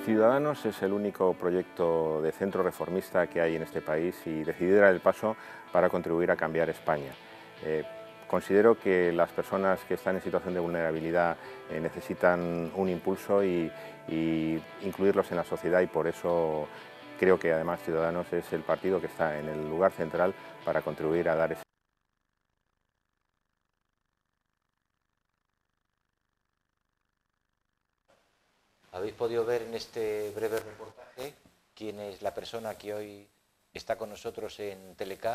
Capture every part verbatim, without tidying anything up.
Ciudadanos es el único proyecto de centro reformista que hay en este país y decidido dar el paso para contribuir a cambiar España. Eh, considero que las personas que están en situación de vulnerabilidad eh, necesitan un impulso y, y incluirlos en la sociedad, y por eso creo que además Ciudadanos es el partido que está en el lugar central para contribuir a dar ese. Habéis podido ver en este breve reportaje quién es la persona que hoy está con nosotros en Telecá.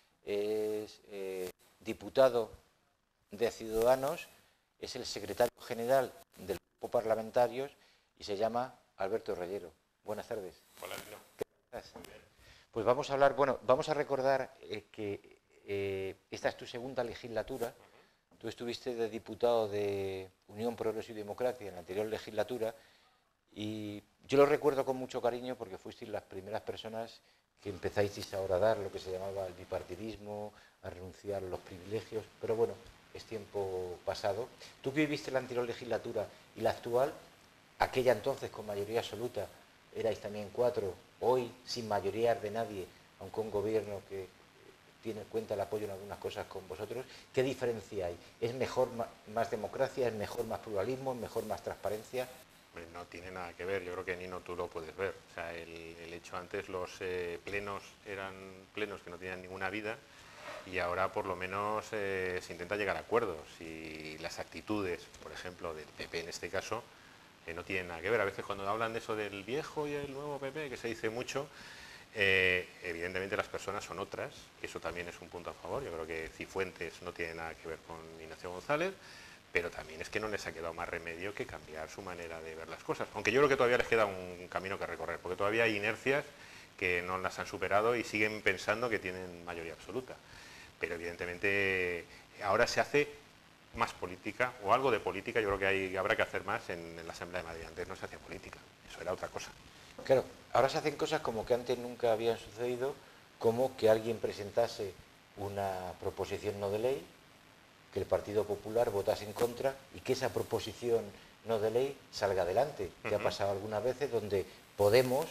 Es eh, diputado de Ciudadanos, es el secretario general del grupo parlamentarios y se llama Alberto Reyero. Buenas tardes. Hola, Lino. ¿Qué tal estás? Muy bien. Pues vamos a hablar, bueno, vamos a recordar eh, que eh, esta es tu segunda legislatura. Uh-huh. Tú estuviste de diputado de Unión Progreso y Democracia en la anterior legislatura. Y yo lo recuerdo con mucho cariño porque fuisteis las primeras personas que empezáis ahora a dar lo que se llamaba el bipartidismo, a renunciar a los privilegios, pero bueno, es tiempo pasado. Tú que viviste la anterior legislatura y la actual, aquella entonces con mayoría absoluta, erais también cuatro, hoy sin mayoría de nadie, aunque un gobierno que tiene en cuenta el apoyo en algunas cosas con vosotros, ¿qué diferencia hay? ¿Es mejor más democracia, es mejor más pluralismo, es mejor más transparencia? No tiene nada que ver, yo creo que Nino tú lo puedes ver. O sea, el, el hecho antes los eh, plenos eran plenos que no tenían ninguna vida y ahora por lo menos eh, se intenta llegar a acuerdos y las actitudes, por ejemplo, del P P en este caso, eh, no tienen nada que ver. A veces cuando hablan de eso del viejo y el nuevo P P, que se dice mucho, eh, evidentemente las personas son otras, y eso también es un punto a favor. Yo creo que Cifuentes no tiene nada que ver con Ignacio González, pero también es que no les ha quedado más remedio que cambiar su manera de ver las cosas, aunque yo creo que todavía les queda un camino que recorrer, porque todavía hay inercias que no las han superado y siguen pensando que tienen mayoría absoluta. Pero evidentemente ahora se hace más política, o algo de política, yo creo que hay, habrá que hacer más en, en la Asamblea de Madrid. Antes no se hacía política, eso era otra cosa. Claro, ahora se hacen cosas como que antes nunca habían sucedido, como que alguien presentase una proposición no de ley, que el Partido Popular votase en contra y que esa proposición no de ley salga adelante, que uh-huh. ha pasado algunas veces donde Podemos,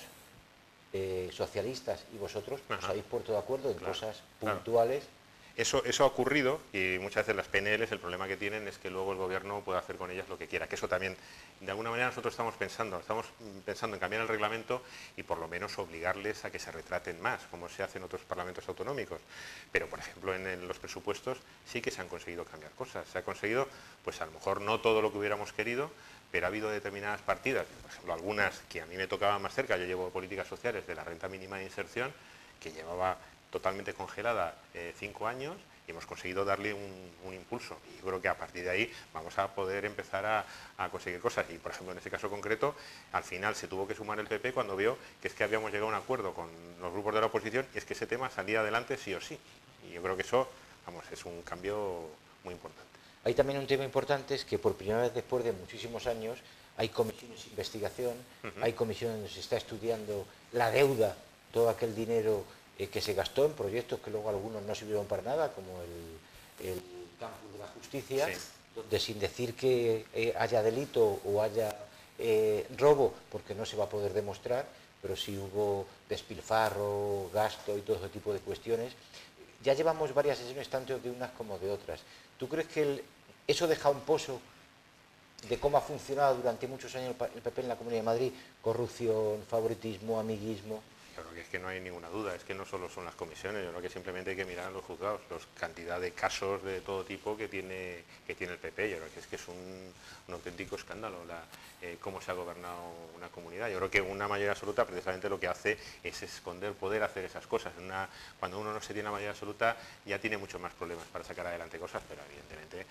eh, socialistas y vosotros uh-huh. os habéis puesto de acuerdo en claro, cosas puntuales. Claro. Eso, eso ha ocurrido y muchas veces las P N Ls el problema que tienen es que luego el gobierno puede hacer con ellas lo que quiera, que eso también, de alguna manera nosotros estamos pensando, estamos pensando en cambiar el reglamento y por lo menos obligarles a que se retraten más, como se hace en otros parlamentos autonómicos. Pero por ejemplo en, en los presupuestos sí que se han conseguido cambiar cosas, se ha conseguido, pues a lo mejor no todo lo que hubiéramos querido, pero ha habido determinadas partidas, por ejemplo algunas que a mí me tocaban más cerca, yo llevo políticas sociales de la renta mínima de inserción, que llevaba totalmente congelada eh, cinco años y hemos conseguido darle un, un impulso y yo creo que a partir de ahí vamos a poder empezar a, a conseguir cosas y por ejemplo en este caso concreto al final se tuvo que sumar el P P cuando vio que es que habíamos llegado a un acuerdo con los grupos de la oposición y es que ese tema salía adelante sí o sí y yo creo que eso vamos es un cambio muy importante. Hay también un tema importante, es que por primera vez después de muchísimos años hay comisiones de investigación, uh-huh. hay comisiones donde se está estudiando la deuda, todo aquel dinero Eh, que se gastó en proyectos que luego algunos no sirvieron para nada, como el, el campus de la justicia, sí. donde sin decir que eh, haya delito o haya eh, robo, porque no se va a poder demostrar, pero sí hubo despilfarro, gasto y todo ese tipo de cuestiones. Ya llevamos varias sesiones, tanto de unas como de otras. ¿Tú crees que el, eso deja un pozo de cómo ha funcionado durante muchos años el P P en la Comunidad de Madrid? Corrupción, favoritismo, amiguismo. Yo creo que es que no hay ninguna duda, es que no solo son las comisiones, yo creo que simplemente hay que mirar a los juzgados, la cantidad de casos de todo tipo que tiene que tiene el P P, yo creo que es que es un, un auténtico escándalo la, eh, cómo se ha gobernado una comunidad. Yo creo que una mayoría absoluta precisamente lo que hace es esconder poder hacer esas cosas. Una, cuando uno no se tiene una mayoría absoluta ya tiene muchos más problemas para sacar adelante cosas, pero evidentemente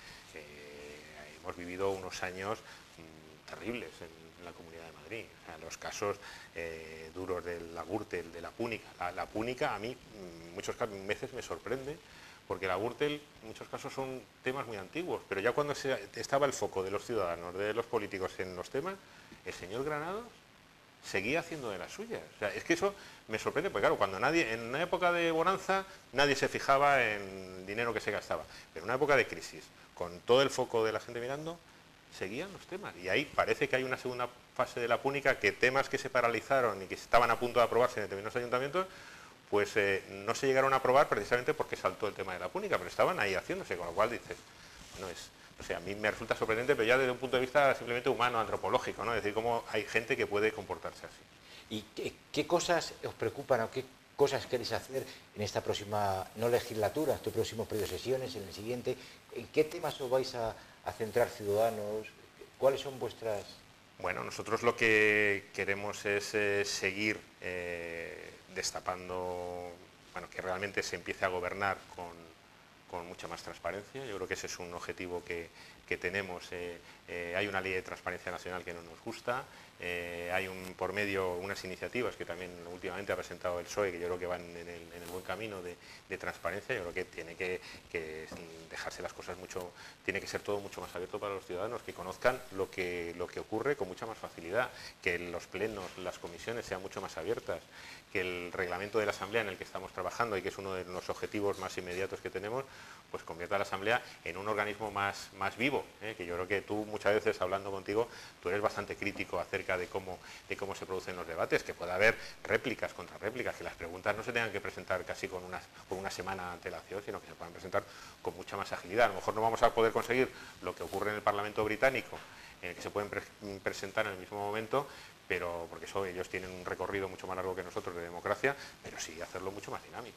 eh, hemos vivido unos años mmm, terribles en en la Comunidad de Madrid. O sea, los casos eh, duros de la Gürtel, de la Púnica. La, la Púnica a mí en muchos veces me sorprende porque la Gürtel en muchos casos son temas muy antiguos, pero ya cuando se, estaba el foco de los ciudadanos, de los políticos en los temas, el señor Granados seguía haciendo de las suyas. O sea, es que eso me sorprende, porque claro, cuando nadie, en una época de bonanza, nadie se fijaba en el dinero que se gastaba, pero en una época de crisis, con todo el foco de la gente mirando, seguían los temas. Y ahí parece que hay una segunda fase de la púnica, que temas que se paralizaron y que estaban a punto de aprobarse en determinados ayuntamientos, pues eh, no se llegaron a aprobar precisamente porque saltó el tema de la púnica, pero estaban ahí haciéndose, con lo cual dices, bueno, es, o sea, a mí me resulta sorprendente, pero ya desde un punto de vista simplemente humano, antropológico, ¿no? Es decir, cómo hay gente que puede comportarse así. ¿Y qué, qué cosas os preocupan o qué cosas queréis hacer en esta próxima, no legislatura, este próximo periodo de sesiones, en el siguiente? ¿En qué temas os vais a, a centrar, ciudadanos? ¿Cuáles son vuestras...? Bueno, nosotros lo que queremos es eh, seguir eh, destapando, bueno, que realmente se empiece a gobernar con, con mucha más transparencia. Yo creo que ese es un objetivo que, que tenemos. Eh, eh, hay una ley de transparencia nacional que no nos gusta, eh, hay un, por medio unas iniciativas que también últimamente ha presentado el P S O E, que yo creo que van en el, en el buen camino de, de transparencia. Yo creo que tiene que, que dejarse las cosas mucho, tiene que ser todo mucho más abierto para los ciudadanos, que conozcan lo que, lo que ocurre con mucha más facilidad, que los plenos, las comisiones sean mucho más abiertas, que el reglamento de la Asamblea en el que estamos trabajando y que es uno de los objetivos más inmediatos que tenemos, pues convierta a la Asamblea en un organismo más, más vivo, ¿eh? Que yo creo que tú muchas veces hablando contigo, tú eres bastante crítico acerca de cómo, de cómo se producen los debates, que pueda haber réplicas contra réplicas, que las preguntas no se tengan que presentar casi con una, con una semana de antelación, sino que se puedan presentar con mucha más agilidad. A lo mejor no vamos a poder conseguir lo que ocurre en el Parlamento británico, en el que se pueden pre presentar en el mismo momento, pero porque eso, ellos tienen un recorrido mucho más largo que nosotros de democracia, pero sí hacerlo mucho más dinámico.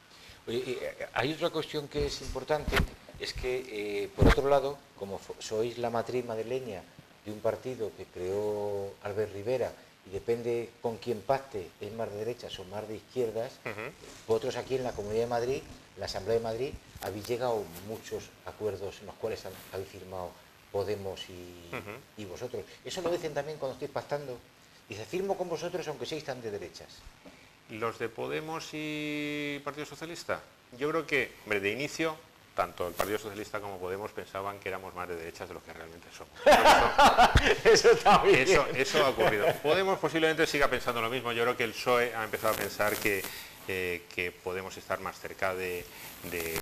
Oye, hay otra cuestión que es importante, es que, eh, por otro lado, como sois la matriz madrileña de un partido que creó Albert Rivera y depende con quién pacte, es más de derechas o más de izquierdas, uh-huh. Vosotros aquí en la Comunidad de Madrid, en la Asamblea de Madrid, habéis llegado a muchos acuerdos en los cuales habéis firmado Podemos y, uh-huh. y vosotros. ¿Eso lo dicen también cuando estáis pactando? Dice, firmo con vosotros aunque seáis tan de derechas. ¿Los de Podemos y Partido Socialista? Yo creo que, hombre, de inicio, tanto el Partido Socialista como Podemos pensaban que éramos más de derechas de lo que realmente somos. Eso, eso también. Eso, eso ha ocurrido. Podemos posiblemente siga pensando lo mismo. Yo creo que el P S O E ha empezado a pensar que, eh, que podemos estar más cerca de... de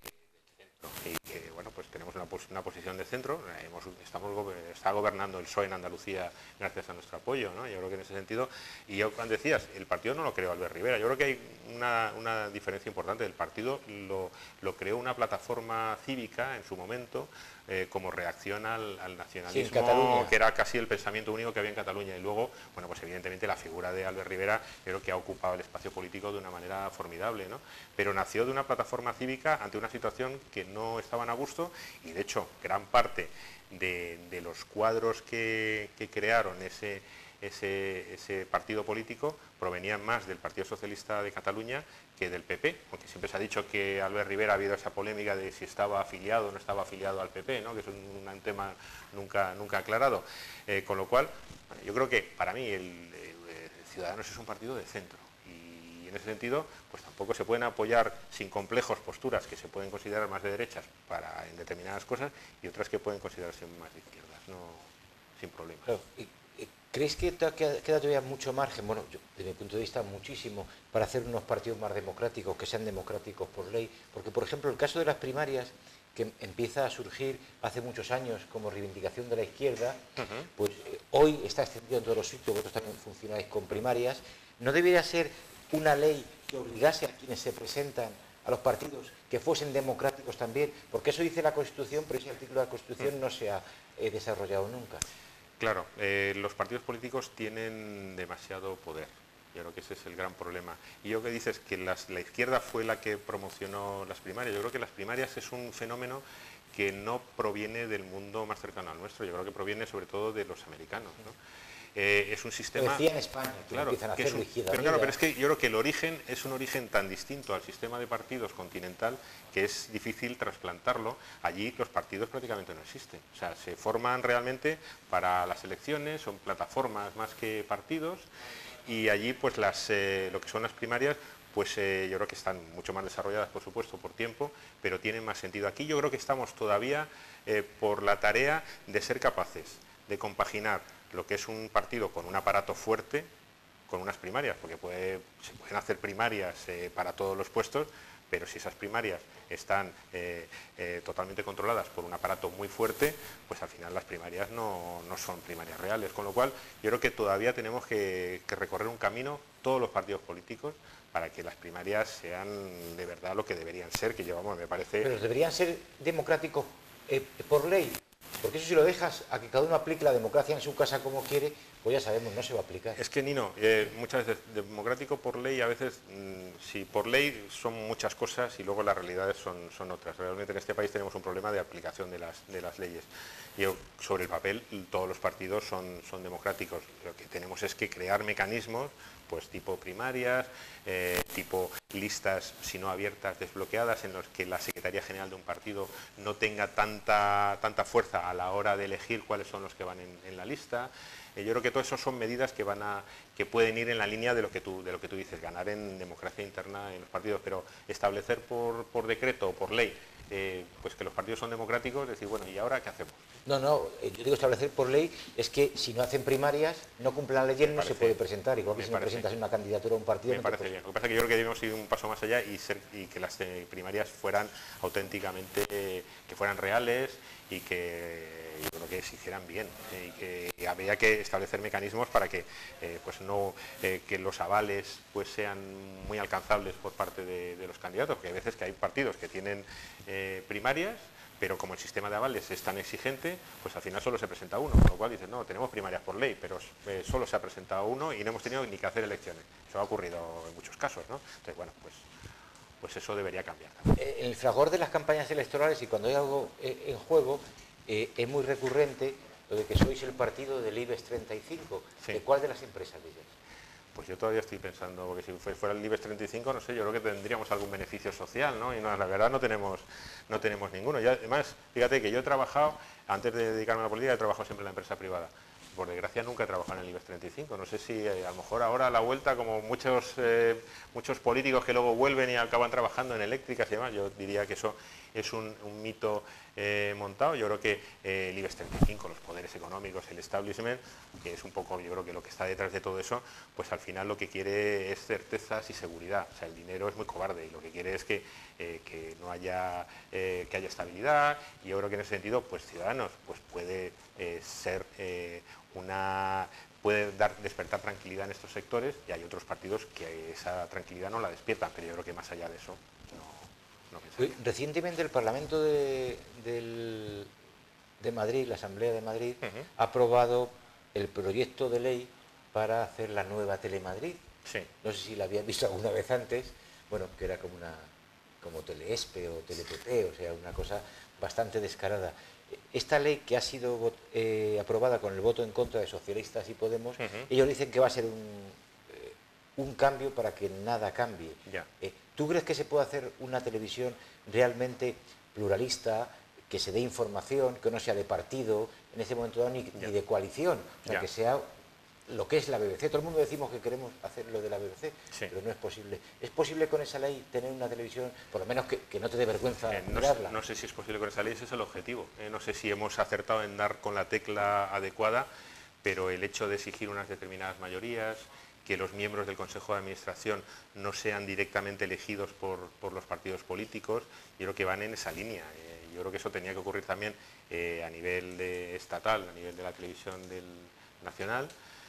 y que, bueno, pues tenemos una, pos una posición de centro, hemos, estamos, está gobernando el P S O E en Andalucía gracias a nuestro apoyo, ¿no? Yo creo que en ese sentido, y yo cuando decías, el partido no lo creó Albert Rivera, yo creo que hay una, una diferencia importante, el partido lo, lo creó una plataforma cívica en su momento, eh, como reacción al, al nacionalismo, sí, que era casi el pensamiento único que había en Cataluña, y luego, bueno, pues evidentemente la figura de Albert Rivera creo que ha ocupado el espacio político de una manera formidable, ¿no? Pero nació de una plataforma cívica ante una situación que no estaban a gusto, y de hecho gran parte de, de los cuadros que, que crearon ese, ese, ese partido político provenían más del Partido Socialista de Cataluña que del P P, porque siempre se ha dicho que Albert Rivera ha habido esa polémica de si estaba afiliado o no estaba afiliado al P P, ¿no? Que es un, un tema nunca, nunca aclarado, eh, con lo cual, bueno, yo creo que para mí el, el, el Ciudadanos es un partido de centro. En ese sentido, pues tampoco se pueden apoyar sin complejos posturas que se pueden considerar más de derechas para en determinadas cosas y otras que pueden considerarse más de izquierdas, no, sin problema. Claro. ¿Creéis que queda todavía mucho margen? Bueno, yo, desde mi punto de vista, muchísimo, para hacer unos partidos más democráticos, que sean democráticos por ley, porque, por ejemplo, el caso de las primarias, que empieza a surgir hace muchos años como reivindicación de la izquierda, uh-huh. pues eh, hoy está extendido en todos los sitios, vosotros también funcionáis con primarias, ¿no debería ser una ley que obligase a quienes se presentan a los partidos que fuesen democráticos también? Porque eso dice la Constitución, pero ese artículo de la Constitución no se ha eh, desarrollado nunca. Claro, eh, los partidos políticos tienen demasiado poder. Yo creo que ese es el gran problema. Y yo que dices que las, la izquierda fue la que promocionó las primarias. Yo creo que las primarias es un fenómeno que no proviene del mundo más cercano al nuestro. Yo creo que proviene sobre todo de los americanos, ¿no? Eh, es un sistema... Decía en España, que claro, empiezan a hacer un, izquierda pero claro, pero es que yo creo que el origen es un origen tan distinto al sistema de partidos continental que es difícil trasplantarlo. Allí los partidos prácticamente no existen. O sea, se forman realmente para las elecciones, son plataformas más que partidos, y allí pues las, eh, lo que son las primarias, pues eh, yo creo que están mucho más desarrolladas, por supuesto, por tiempo, pero tienen más sentido. Aquí yo creo que estamos todavía eh, por la tarea de ser capaces de compaginar lo que es un partido con un aparato fuerte, con unas primarias, porque puede, se pueden hacer primarias eh, para todos los puestos, pero si esas primarias están eh, eh, totalmente controladas por un aparato muy fuerte, pues al final las primarias no, no son primarias reales, con lo cual yo creo que todavía tenemos que, que recorrer un camino, todos los partidos políticos, para que las primarias sean de verdad lo que deberían ser, que llevamos, me parece... Pero deberían ser democráticos eh, por ley, porque eso si lo dejas a que cada uno aplique la democracia en su casa como quiere, pues ya sabemos, no se va a aplicar. Es que, Nino, eh, muchas veces democrático por ley, a veces, mmm, sí, por ley son muchas cosas y luego las realidades son, son otras. Realmente en este país tenemos un problema de aplicación de las, de las leyes. Y sobre el papel todos los partidos son, son democráticos. Lo que tenemos es que crear mecanismos, pues tipo primarias, eh, tipo listas, si no abiertas, desbloqueadas, en los que la Secretaría General de un partido no tenga tanta, tanta fuerza a la hora de elegir cuáles son los que van en, en la lista. Eh, yo creo que todo eso son medidas que van a que pueden ir en la línea de lo que tú de lo que tú dices, ganar en democracia interna en los partidos, pero establecer por, por decreto o por ley eh, pues que los partidos son democráticos, decir, bueno, ¿y ahora qué hacemos? No, no, yo digo establecer por ley es que si no hacen primarias, no cumplen la ley, no se puede presentar, igual que si no presentas una candidatura a un partido. Me parece bien. Lo que pasa es que yo creo que debemos ir un paso más allá y, ser, y que las eh, primarias fueran auténticamente, eh, que fueran reales y que yo creo que se hicieran bien eh, y que y habría que establecer mecanismos para que eh, pues no eh, que los avales pues sean muy alcanzables por parte de, de los candidatos, porque hay veces que hay partidos que tienen eh, primarias, pero como el sistema de avales es tan exigente, pues al final solo se presenta uno, con lo cual dices, no, tenemos primarias por ley, pero eh, solo se ha presentado uno y no hemos tenido ni que hacer elecciones. Eso ha ocurrido en muchos casos, ¿no? Entonces, bueno, pues, pues eso debería cambiar también. En el fragor de las campañas electorales y cuando hay algo eh, en juego, eh, es muy recurrente lo de que sois el partido del IBEX treinta y cinco. Sí. ¿De cuál de las empresas de ellas? Pues yo todavía estoy pensando, porque si fuera el IBEX treinta y cinco, no sé, yo creo que tendríamos algún beneficio social, ¿no? Y no, la verdad no tenemos, no tenemos ninguno. Y además, fíjate que yo he trabajado, antes de dedicarme a la política, he trabajado siempre en la empresa privada. Por desgracia nunca he trabajado en el IBEX treinta y cinco. No sé si eh, a lo mejor ahora a la vuelta, como muchos, eh, muchos políticos que luego vuelven y acaban trabajando en eléctricas y demás, yo diría que eso es un, un mito eh, montado. Yo creo que eh, el IBEX treinta y cinco, los poderes económicos, el establishment, que es un poco, yo creo que lo que está detrás de todo eso, pues al final lo que quiere es certezas y seguridad. O sea, el dinero es muy cobarde y lo que quiere es que, eh, que no haya, eh, que haya estabilidad, y yo creo que en ese sentido, pues Ciudadanos pues puede eh, ser eh, una... puede dar, despertar tranquilidad en estos sectores, y hay otros partidos que esa tranquilidad no la despiertan, pero yo creo que más allá de eso no, no pensaría. Recientemente el Parlamento de, del, de Madrid, la Asamblea de Madrid, uh-huh. ha aprobado el proyecto de ley para hacer la nueva Telemadrid. Sí. No sé si la habían visto alguna vez antes, bueno, que era como una como Teleespe o Telepp, o sea, una cosa bastante descarada. Esta ley que ha sido eh, aprobada con el voto en contra de socialistas y Podemos, uh-huh. ellos dicen que va a ser un, eh, un cambio para que nada cambie. Ya. Eh, ¿Tú crees que se puede hacer una televisión realmente pluralista, que se dé información, que no sea de partido, en ese momento dado, ni, ni de coalición? O sea, ya. que sea lo que es la B B C. Todo el mundo decimos que queremos hacer lo de la B B C, sí. pero no es posible. ¿Es posible con esa ley tener una televisión, por lo menos que, que no te dé vergüenza eh, no mirarla? Sé, no sé si es posible con esa ley, ese es el objetivo. Eh, no sé si hemos acertado en dar con la tecla adecuada, pero el hecho de exigir unas determinadas mayorías, que los miembros del Consejo de Administración no sean directamente elegidos por, por los partidos políticos, yo creo que van en esa línea. Eh, yo creo que eso tenía que ocurrir también eh, a nivel de estatal, a nivel de la televisión del nacional.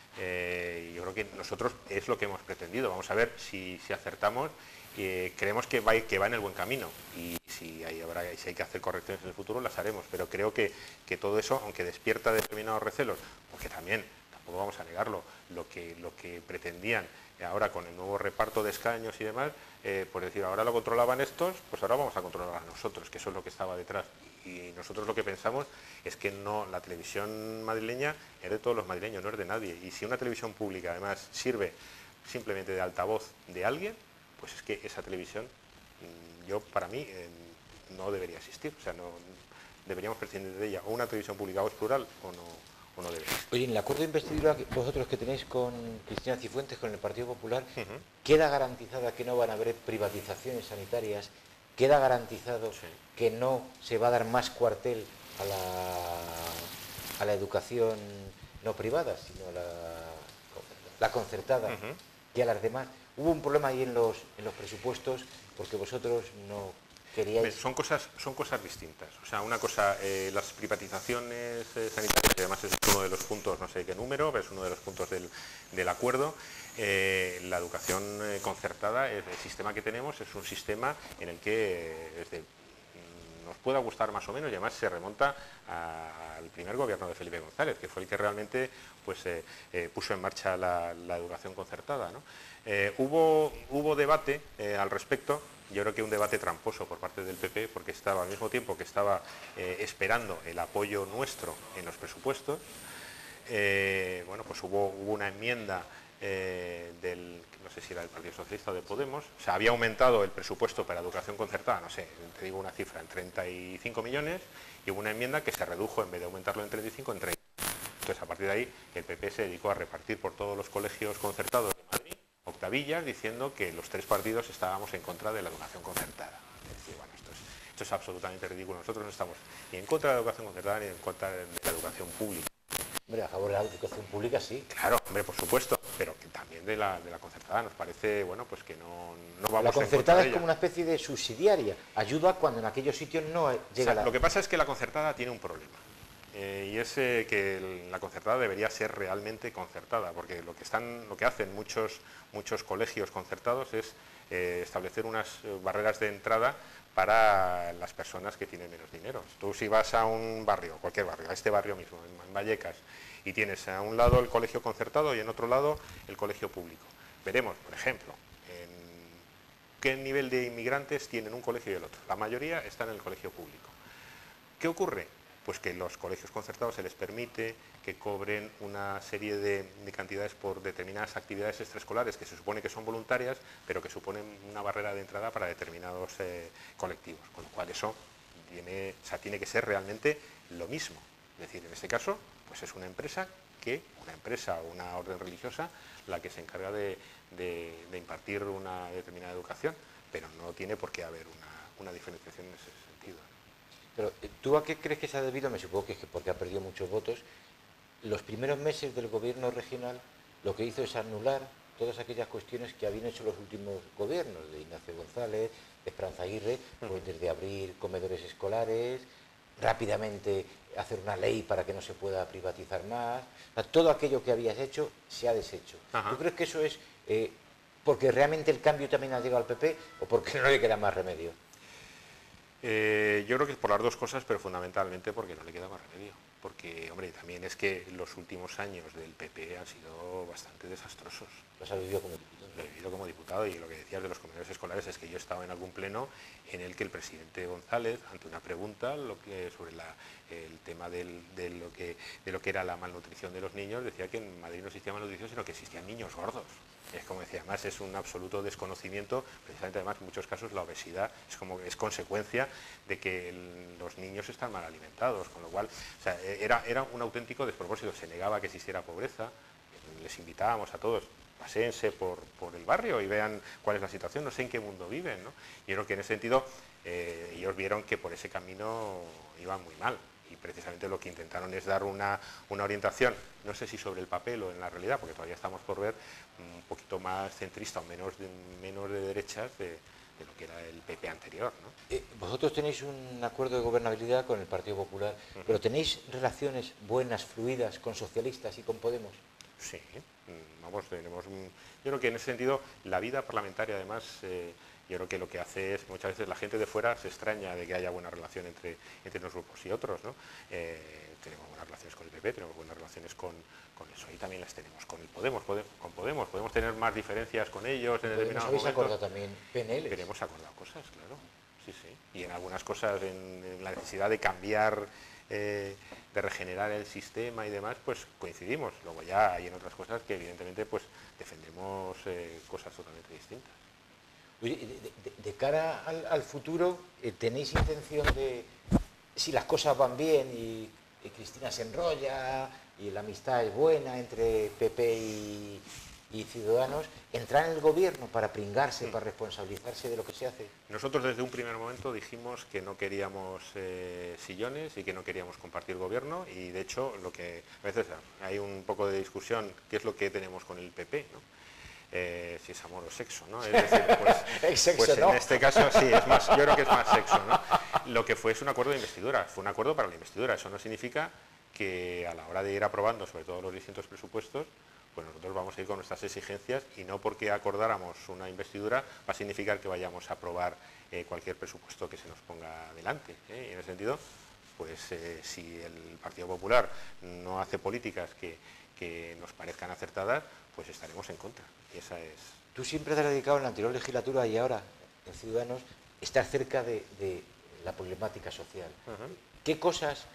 Eh, yo creo que nosotros es lo que hemos pretendido. Vamos a ver si, si acertamos. Eh, creemos que va, que va en el buen camino, y si hay, habrá, si hay que hacer correcciones en el futuro, las haremos, pero creo que, que todo eso, aunque despierta determinados recelos, porque también, tampoco vamos a negarlo, lo que, lo que pretendían ahora con el nuevo reparto de escaños y demás, eh, por decir, ahora lo controlaban estos, pues ahora vamos a controlar a nosotros, que eso es lo que estaba detrás. Y nosotros lo que pensamos es que no, la televisión madrileña es de todos los madrileños, no es de nadie. Y si una televisión pública además sirve simplemente de altavoz de alguien, pues es que esa televisión, yo para mí, eh, no debería existir. O sea, no deberíamos prescindir de ella. O una televisión pública o es plural o no, o no debería. Oye, en el acuerdo de investidura que vosotros que tenéis con Cristina Cifuentes, con el Partido Popular, uh-huh. ¿queda garantizada que no van a haber privatizaciones sanitarias? ¿Queda garantizado sí. que no se va a dar más cuartel a la, a la educación no privada, sino a la, la concertada, uh-huh. que a las demás? Hubo un problema ahí en los, en los presupuestos porque vosotros no queríais... Son cosas, son cosas distintas. O sea, una cosa, eh, las privatizaciones eh, sanitarias, que además es uno de los puntos, no sé qué número, pero es uno de los puntos del, del acuerdo. Eh, la educación eh, concertada, el, el sistema que tenemos es un sistema en el que eh, desde, nos pueda gustar más o menos, y además se remonta a, al primer gobierno de Felipe González, que fue el que realmente pues, eh, eh, puso en marcha la, la educación concertada, ¿no? Eh, hubo, hubo debate eh, al respecto. Yo creo que un debate tramposo por parte del P P, porque estaba al mismo tiempo que estaba eh, esperando el apoyo nuestro en los presupuestos. Eh, bueno, pues hubo, hubo una enmienda eh, del, no sé si era del Partido Socialista o de Podemos, o sea, había aumentado el presupuesto para educación concertada, no sé, te digo una cifra, en treinta y cinco millones, y hubo una enmienda que se redujo, en vez de aumentarlo en treinta y cinco, en treinta. Entonces, a partir de ahí, el P P se dedicó a repartir por todos los colegios concertados de Madrid octavillas diciendo que los tres partidos estábamos en contra de la educación concertada. Es decir, bueno, esto es, esto es absolutamente ridículo. Nosotros no estamos ni en contra de la educación concertada ni en contra de la educación pública. Hombre, a favor de la educación pública sí. Claro, hombre, por supuesto, pero que también de la, de la concertada nos parece, bueno, pues que no, no vamos La en contra concertada de es como ella. una especie de subsidiaria, ayuda cuando en aquellos sitios no llega O sea, la... Lo que pasa es que la concertada tiene un problema. Eh, y es eh, que el, la concertada debería ser realmente concertada, porque lo que, están, lo que hacen muchos, muchos colegios concertados es eh, establecer unas eh, barreras de entrada para las personas que tienen menos dinero. Tú si vas a un barrio, cualquier barrio, a este barrio mismo, en, en Vallecas, y tienes a un lado el colegio concertado y en otro lado el colegio público. Veremos, por ejemplo, en qué nivel de inmigrantes tienen un colegio y el otro. La mayoría están en el colegio público. ¿Qué ocurre? Pues que los colegios concertados se les permite que cobren una serie de, de cantidades por determinadas actividades extraescolares que se supone que son voluntarias, pero que suponen una barrera de entrada para determinados eh, colectivos, con lo cual eso tiene, o sea, tiene que ser realmente lo mismo. Es decir, en este caso, pues es una empresa que, una empresa o una orden religiosa, la que se encarga de, de, de impartir una determinada educación, pero no tiene por qué haber una, una diferenciación en ese sentido. Pero ¿tú a qué crees que se ha debido? Me supongo que es que porque ha perdido muchos votos. Los primeros meses del gobierno regional lo que hizo es anular todas aquellas cuestiones que habían hecho los últimos gobiernos, de Ignacio González, de Esperanza Aguirre, pues desde abrir comedores escolares, rápidamente hacer una ley para que no se pueda privatizar más. O sea, todo aquello que habías hecho se ha deshecho. Ajá. ¿Tú crees que eso es eh, porque realmente el cambio también ha llegado al P P o porque no le queda más remedio? Eh, yo creo que es por las dos cosas, pero fundamentalmente porque no le queda más remedio. Porque, hombre, también es que los últimos años del P P han sido bastante desastrosos. Los ha vivido como diputado. Lo he vivido como diputado, y lo que decías de los comedores escolares es que yo estaba en algún pleno en el que el presidente González, ante una pregunta lo que, sobre la, el tema del, de, lo que, de lo que era la malnutrición de los niños, decía que en Madrid no existía malnutrición, sino que existían niños gordos. Es como decía, además es un absoluto desconocimiento, precisamente además en muchos casos la obesidad es, como, es consecuencia de que el, los niños están mal alimentados, con lo cual o sea, era, era un auténtico despropósito, se negaba que existiera pobreza, les invitábamos a todos, paséense por, por el barrio y vean cuál es la situación, no sé en qué mundo viven, ¿no? Yo creo que en ese sentido eh, ellos vieron que por ese camino iban muy mal, y precisamente lo que intentaron es dar una, una orientación, no sé si sobre el papel o en la realidad, porque todavía estamos por ver, un poquito más centrista o menos de, menos de derechas de, de lo que era el P P anterior, ¿no? Eh, vosotros tenéis un acuerdo de gobernabilidad con el Partido Popular, uh-huh. pero ¿tenéis relaciones buenas, fluidas, con socialistas y con Podemos? Sí, vamos, tenemos, yo creo que en ese sentido la vida parlamentaria además, eh, yo creo que lo que hace es que muchas veces la gente de fuera se extraña de que haya buena relación entre, entre unos grupos y otros, ¿no? Eh, tenemos buenas relaciones con el P P, tenemos buenas relaciones con, con eso, y también las tenemos con el Podemos, Podemos, con Podemos, podemos tener más diferencias con ellos en determinados momentos. ¿Habéis acordado también P N L? Pero hemos acordado cosas, claro, sí, sí, y en algunas cosas, en, en la necesidad de cambiar, eh, de regenerar el sistema y demás, pues coincidimos. Luego ya hay en otras cosas que evidentemente pues defendemos eh, cosas totalmente distintas. Oye, de, de, de cara al, al futuro, eh, ¿tenéis intención de, si las cosas van bien y, y Cristina se enrolla y la amistad es buena entre P P y, y Ciudadanos, entrar en el gobierno para pringarse, mm. para responsabilizarse de lo que se hace? Nosotros desde un primer momento dijimos que no queríamos eh, sillones y que no queríamos compartir gobierno, y de hecho lo que a veces hay un poco de discusión, qué es lo que tenemos con el P P, ¿no? eh, si es amor o sexo, ¿no? Es decir, pues, sexo, pues ¿no? en este caso sí, es más, yo creo que es más sexo, ¿no? Lo que fue es un acuerdo de investidura, fue un acuerdo para la investidura, eso no significa que a la hora de ir aprobando, sobre todo los distintos presupuestos, pues nosotros vamos a ir con nuestras exigencias y no porque acordáramos una investidura va a significar que vayamos a aprobar eh, cualquier presupuesto que se nos ponga delante, ¿eh? Y en ese sentido, pues eh, si el Partido Popular no hace políticas que, que nos parezcan acertadas, pues estaremos en contra. Y esa es... Tú siempre te has dedicado en la anterior legislatura y ahora en Ciudadanos estar cerca de, de la problemática social. Uh-huh. ¿Qué cosas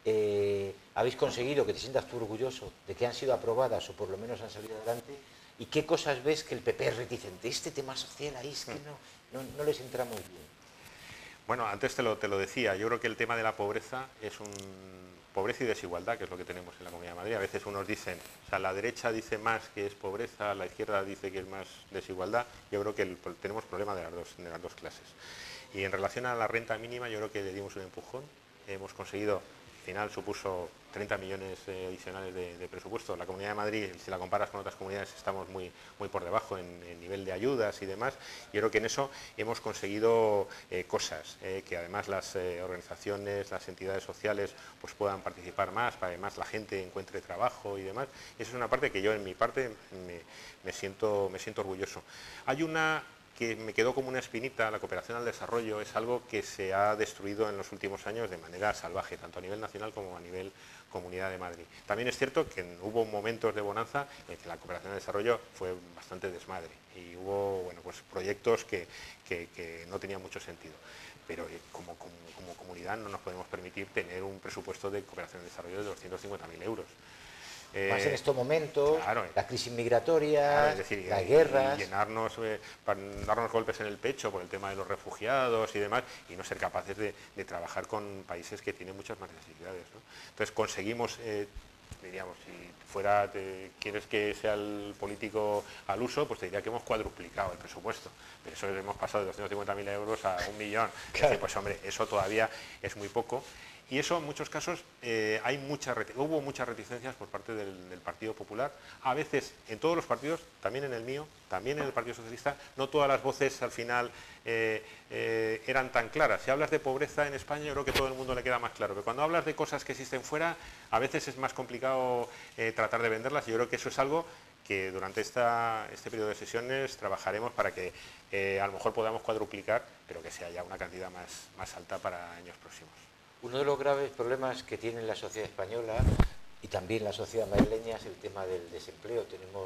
eh, habéis conseguido que te sientas tú orgulloso de que han sido aprobadas o por lo menos han salido adelante? ¿Y qué cosas ves que el P P es reticente? Este tema social ahí es que no, no, no les entra muy bien. Bueno, antes te lo, te lo decía, yo creo que el tema de la pobreza es un... pobreza y desigualdad, que es lo que tenemos en la Comunidad de Madrid. A veces unos dicen, o sea, la derecha dice más que es pobreza, la izquierda dice que es más desigualdad. Yo creo que el, tenemos problema de las, dos, de las dos clases. Y en relación a la renta mínima, yo creo que le dimos un empujón. Hemos conseguido, al final supuso treinta millones eh, adicionales de, de presupuesto. La Comunidad de Madrid, si la comparas con otras comunidades, estamos muy, muy por debajo en, en nivel de ayudas y demás. Yo creo que en eso hemos conseguido eh, cosas, eh, que además las eh, organizaciones, las entidades sociales pues puedan participar más, para que además la gente encuentre trabajo y demás. Y eso es una parte que yo en mi parte me, me, siento, me siento orgulloso. Hay una que me quedó como una espinita, la cooperación al desarrollo es algo que se ha destruido en los últimos años de manera salvaje, tanto a nivel nacional como a nivel Comunidad de Madrid. También es cierto que hubo momentos de bonanza en que la cooperación al desarrollo fue bastante desmadre y hubo bueno, pues proyectos que, que, que no tenían mucho sentido. Pero eh, como, como, como comunidad no nos podemos permitir tener un presupuesto de cooperación al desarrollo de doscientos cincuenta mil euros. Eh, Más en estos momentos, claro, la crisis migratoria, claro, es decir, las y, guerras... Y llenarnos, eh, para darnos golpes en el pecho por el tema de los refugiados y demás, y no ser capaces de, de trabajar con países que tienen muchas más necesidades, ¿no? Entonces conseguimos, eh, diríamos, si fuera, te, quieres que sea el político al uso, pues te diría que hemos cuadruplicado el presupuesto, pero eso hemos pasado de doscientos cincuenta mil euros a un millón. Claro. Es decir, pues hombre, eso todavía es muy poco. Y eso en muchos casos eh, hay mucha, hubo muchas reticencias por parte del, del Partido Popular. A veces en todos los partidos, también en el mío, también en el Partido Socialista, no todas las voces al final eh, eh, eran tan claras. Si hablas de pobreza en España, yo creo que a todo el mundo le queda más claro. Pero cuando hablas de cosas que existen fuera, a veces es más complicado eh, tratar de venderlas. Y yo creo que eso es algo que durante esta, este periodo de sesiones trabajaremos para que eh, a lo mejor podamos cuadruplicar, pero que sea ya una cantidad más, más alta para años próximos. Uno de los graves problemas que tiene la sociedad española y también la sociedad madrileña es el tema del desempleo. Tenemos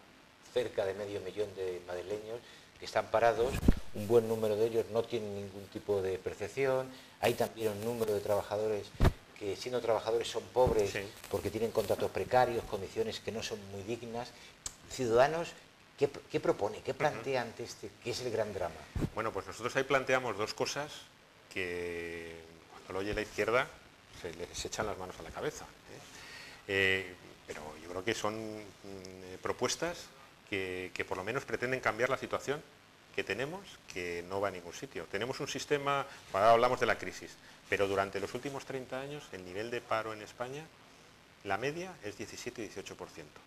cerca de medio millón de madrileños que están parados, un buen número de ellos no tienen ningún tipo de percepción, hay también un número de trabajadores que siendo trabajadores son pobres sí. porque tienen contratos precarios, condiciones que no son muy dignas. Ciudadanos, ¿qué, qué propone, qué plantea ante este, qué es el gran drama? Bueno, pues nosotros ahí planteamos dos cosas que... lo oye la izquierda, se les echan las manos a la cabeza. ¿eh? Eh, pero yo creo que son mm, propuestas que, que por lo menos pretenden cambiar la situación que tenemos, que no va a ningún sitio. Tenemos un sistema, ahora hablamos de la crisis, pero durante los últimos treinta años el nivel de paro en España, la media es diecisiete y dieciocho por ciento.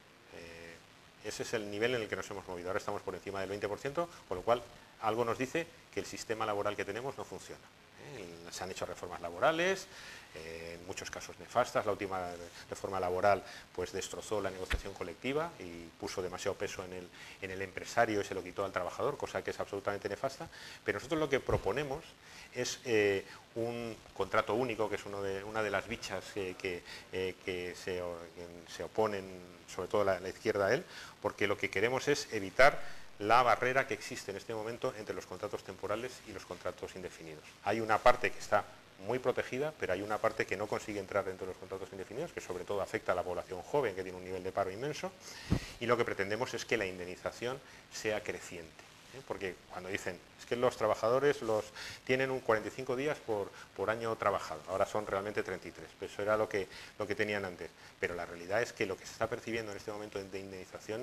Eh, ese es el nivel en el que nos hemos movido. Ahora estamos por encima del veinte por ciento, con lo cual algo nos dice que el sistema laboral que tenemos no funciona. Se han hecho reformas laborales, eh, en muchos casos nefastas. La última reforma laboral pues destrozó la negociación colectiva y puso demasiado peso en el, en el empresario y se lo quitó al trabajador, cosa que es absolutamente nefasta. Pero nosotros lo que proponemos es eh, un contrato único, que es uno de, una de las bichas que, que, eh, que, se, que se oponen, sobre todo la, la izquierda a él, porque lo que queremos es evitar la barrera que existe en este momento entre los contratos temporales y los contratos indefinidos. Hay una parte que está muy protegida, pero hay una parte que no consigue entrar dentro de los contratos indefinidos, que sobre todo afecta a la población joven, que tiene un nivel de paro inmenso, y lo que pretendemos es que la indemnización sea creciente. ¿eh? Porque cuando dicen, es que los trabajadores los tienen un cuarenta y cinco días por, por año trabajado, ahora son realmente treinta y tres, pues eso era lo que, lo que tenían antes, pero la realidad es que lo que se está percibiendo en este momento de indemnizaciones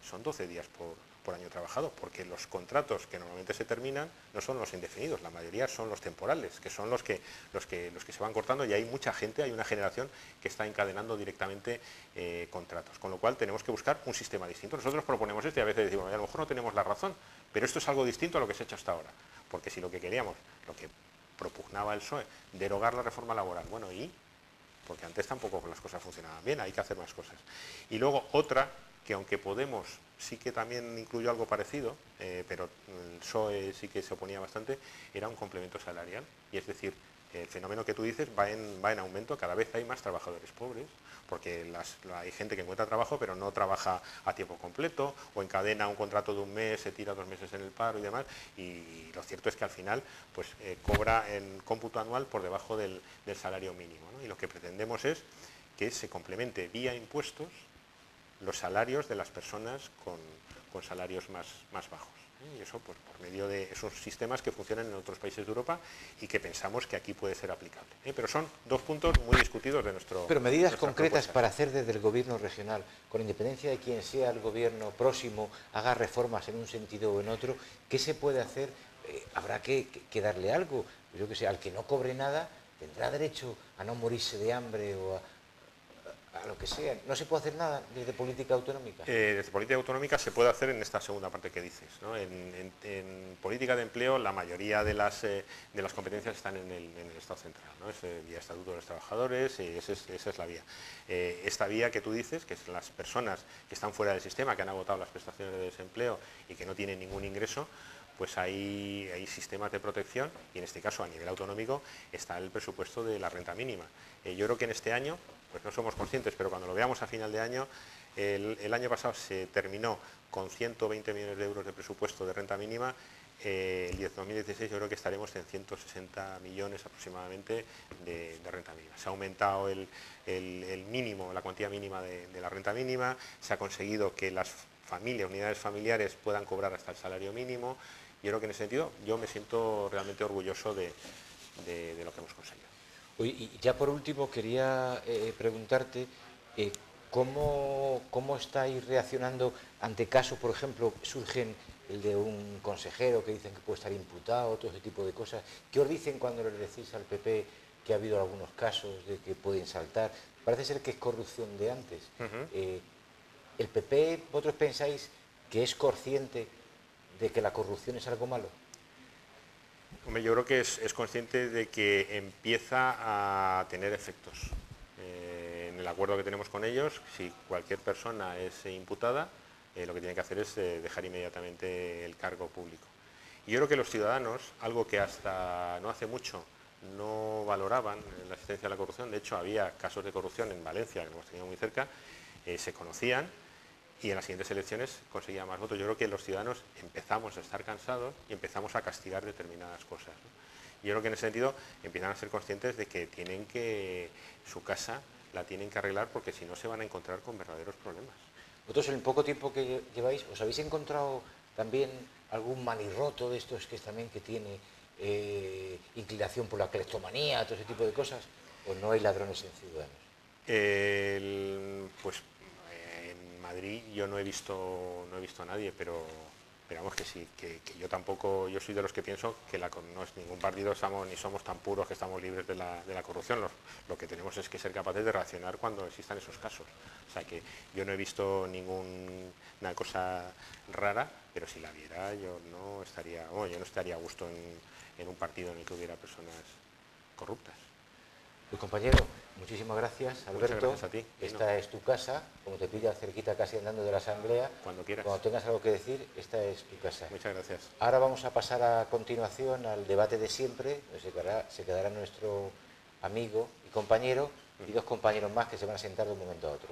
son doce días por, por año trabajado, porque los contratos que normalmente se terminan no son los indefinidos, la mayoría son los temporales, que son los que, los que, los que se van cortando, y hay mucha gente, hay una generación que está encadenando directamente eh, contratos, con lo cual tenemos que buscar un sistema distinto. Nosotros proponemos esto y a veces decimos, a lo mejor no tenemos la razón, pero esto es algo distinto a lo que se ha hecho hasta ahora, porque si lo que queríamos, lo que propugnaba el P S O E, derogar la reforma laboral, bueno, y porque antes tampoco las cosas funcionaban bien, hay que hacer más cosas. Y luego otra, que aunque Podemos sí que también incluyó algo parecido, eh, pero el P S O E sí que se oponía bastante, era un complemento salarial, y es decir, el fenómeno que tú dices va en, va en aumento, cada vez hay más trabajadores pobres, porque las, hay gente que encuentra trabajo pero no trabaja a tiempo completo, o encadena un contrato de un mes, se tira dos meses en el paro y demás, y lo cierto es que al final pues eh, cobra en cómputo anual por debajo del, del salario mínimo, ¿no? Y lo que pretendemos es que se complemente vía impuestos los salarios de las personas con, con salarios más, más bajos. Y eso pues, por medio de esos sistemas que funcionan en otros países de Europa y que pensamos que aquí puede ser aplicable. ¿eh? Pero son dos puntos muy discutidos de nuestro... Pero medidas concretas propuestas. para hacer desde el gobierno regional, con independencia de quién sea el gobierno próximo, haga reformas en un sentido o en otro, ¿qué se puede hacer? Eh, habrá que, que, que darle algo. Yo que sé, al que no cobre nada, tendrá derecho a no morirse de hambre o a... a lo que sea. ¿No se puede hacer nada desde política autonómica? Eh, desde política autonómica se puede hacer en esta segunda parte que dices, ¿no? En, en, en política de empleo la mayoría de las, eh, de las competencias están en el, en el Estado central, ¿no? Es eh, vía Estatuto de los Trabajadores, y ese es, esa es la vía. Eh, esta vía que tú dices, que es las personas que están fuera del sistema, que han agotado las prestaciones de desempleo y que no tienen ningún ingreso, pues hay, hay sistemas de protección, y en este caso a nivel autonómico está el presupuesto de la renta mínima. Eh, yo creo que en este año, pues no somos conscientes, pero cuando lo veamos a final de año, el, el año pasado se terminó con ciento veinte millones de euros de presupuesto de renta mínima, eh, el dos mil dieciséis yo creo que estaremos en ciento sesenta millones aproximadamente de, de renta mínima. Se ha aumentado el, el, el mínimo, la cuantía mínima de, de la renta mínima, se ha conseguido que las familias, unidades familiares puedan cobrar hasta el salario mínimo. Yo creo que en ese sentido yo me siento realmente orgulloso de, de, de lo que hemos conseguido. Y ya por último quería eh, preguntarte eh, ¿cómo, cómo estáis reaccionando ante casos, por ejemplo, surgen el de un consejero que dicen que puede estar imputado, todo ese tipo de cosas? ¿Qué os dicen cuando les decís al P P que ha habido algunos casos de que pueden saltar? Parece ser que es corrupción de antes. Uh-huh. eh, ¿El P P, vosotros pensáis que es consciente de que la corrupción es algo malo? Hombre, yo creo que es, es consciente de que empieza a tener efectos. Eh, en el acuerdo que tenemos con ellos, si cualquier persona es imputada, eh, lo que tiene que hacer es eh, dejar inmediatamente el cargo público. Y yo creo que los ciudadanos, algo que hasta no hace mucho no valoraban la existencia de la corrupción, de hecho había casos de corrupción en Valencia, que lo hemos tenido muy cerca, eh, se conocían, y en las siguientes elecciones conseguía más votos. Yo creo que los ciudadanos empezamos a estar cansados y empezamos a castigar determinadas cosas, ¿no? Yo creo que en ese sentido empiezan a ser conscientes de que tienen que, su casa la tienen que arreglar, porque si no se van a encontrar con verdaderos problemas. Vosotros en el poco tiempo que lleváis, ¿os habéis encontrado también algún manirroto de estos que también que tiene eh, inclinación por la cleptomanía, todo ese tipo de cosas? ¿O no hay ladrones en Ciudadanos? El, pues Madrid yo no he visto no he visto a nadie, pero esperamos que sí, que, que yo tampoco, yo soy de los que pienso que la, no es ningún partido, estamos, ni somos tan puros que estamos libres de la, de la corrupción. Lo, lo que tenemos es que ser capaces de reaccionar cuando existan esos casos. O sea que yo no he visto ninguna cosa rara, pero si la viera yo no estaría, bueno, yo no estaría a gusto en, en un partido en el que hubiera personas corruptas. Pues compañero, muchísimas gracias, Alberto. Muchas gracias a ti. Esta no. es tu casa, como te pilla cerquita casi andando de la asamblea. Cuando quieras. Cuando tengas algo que decir, esta es tu casa. Muchas gracias. Ahora vamos a pasar a continuación al debate de siempre, donde se quedará, se quedará nuestro amigo y compañero y dos compañeros más que se van a sentar de un momento a otro.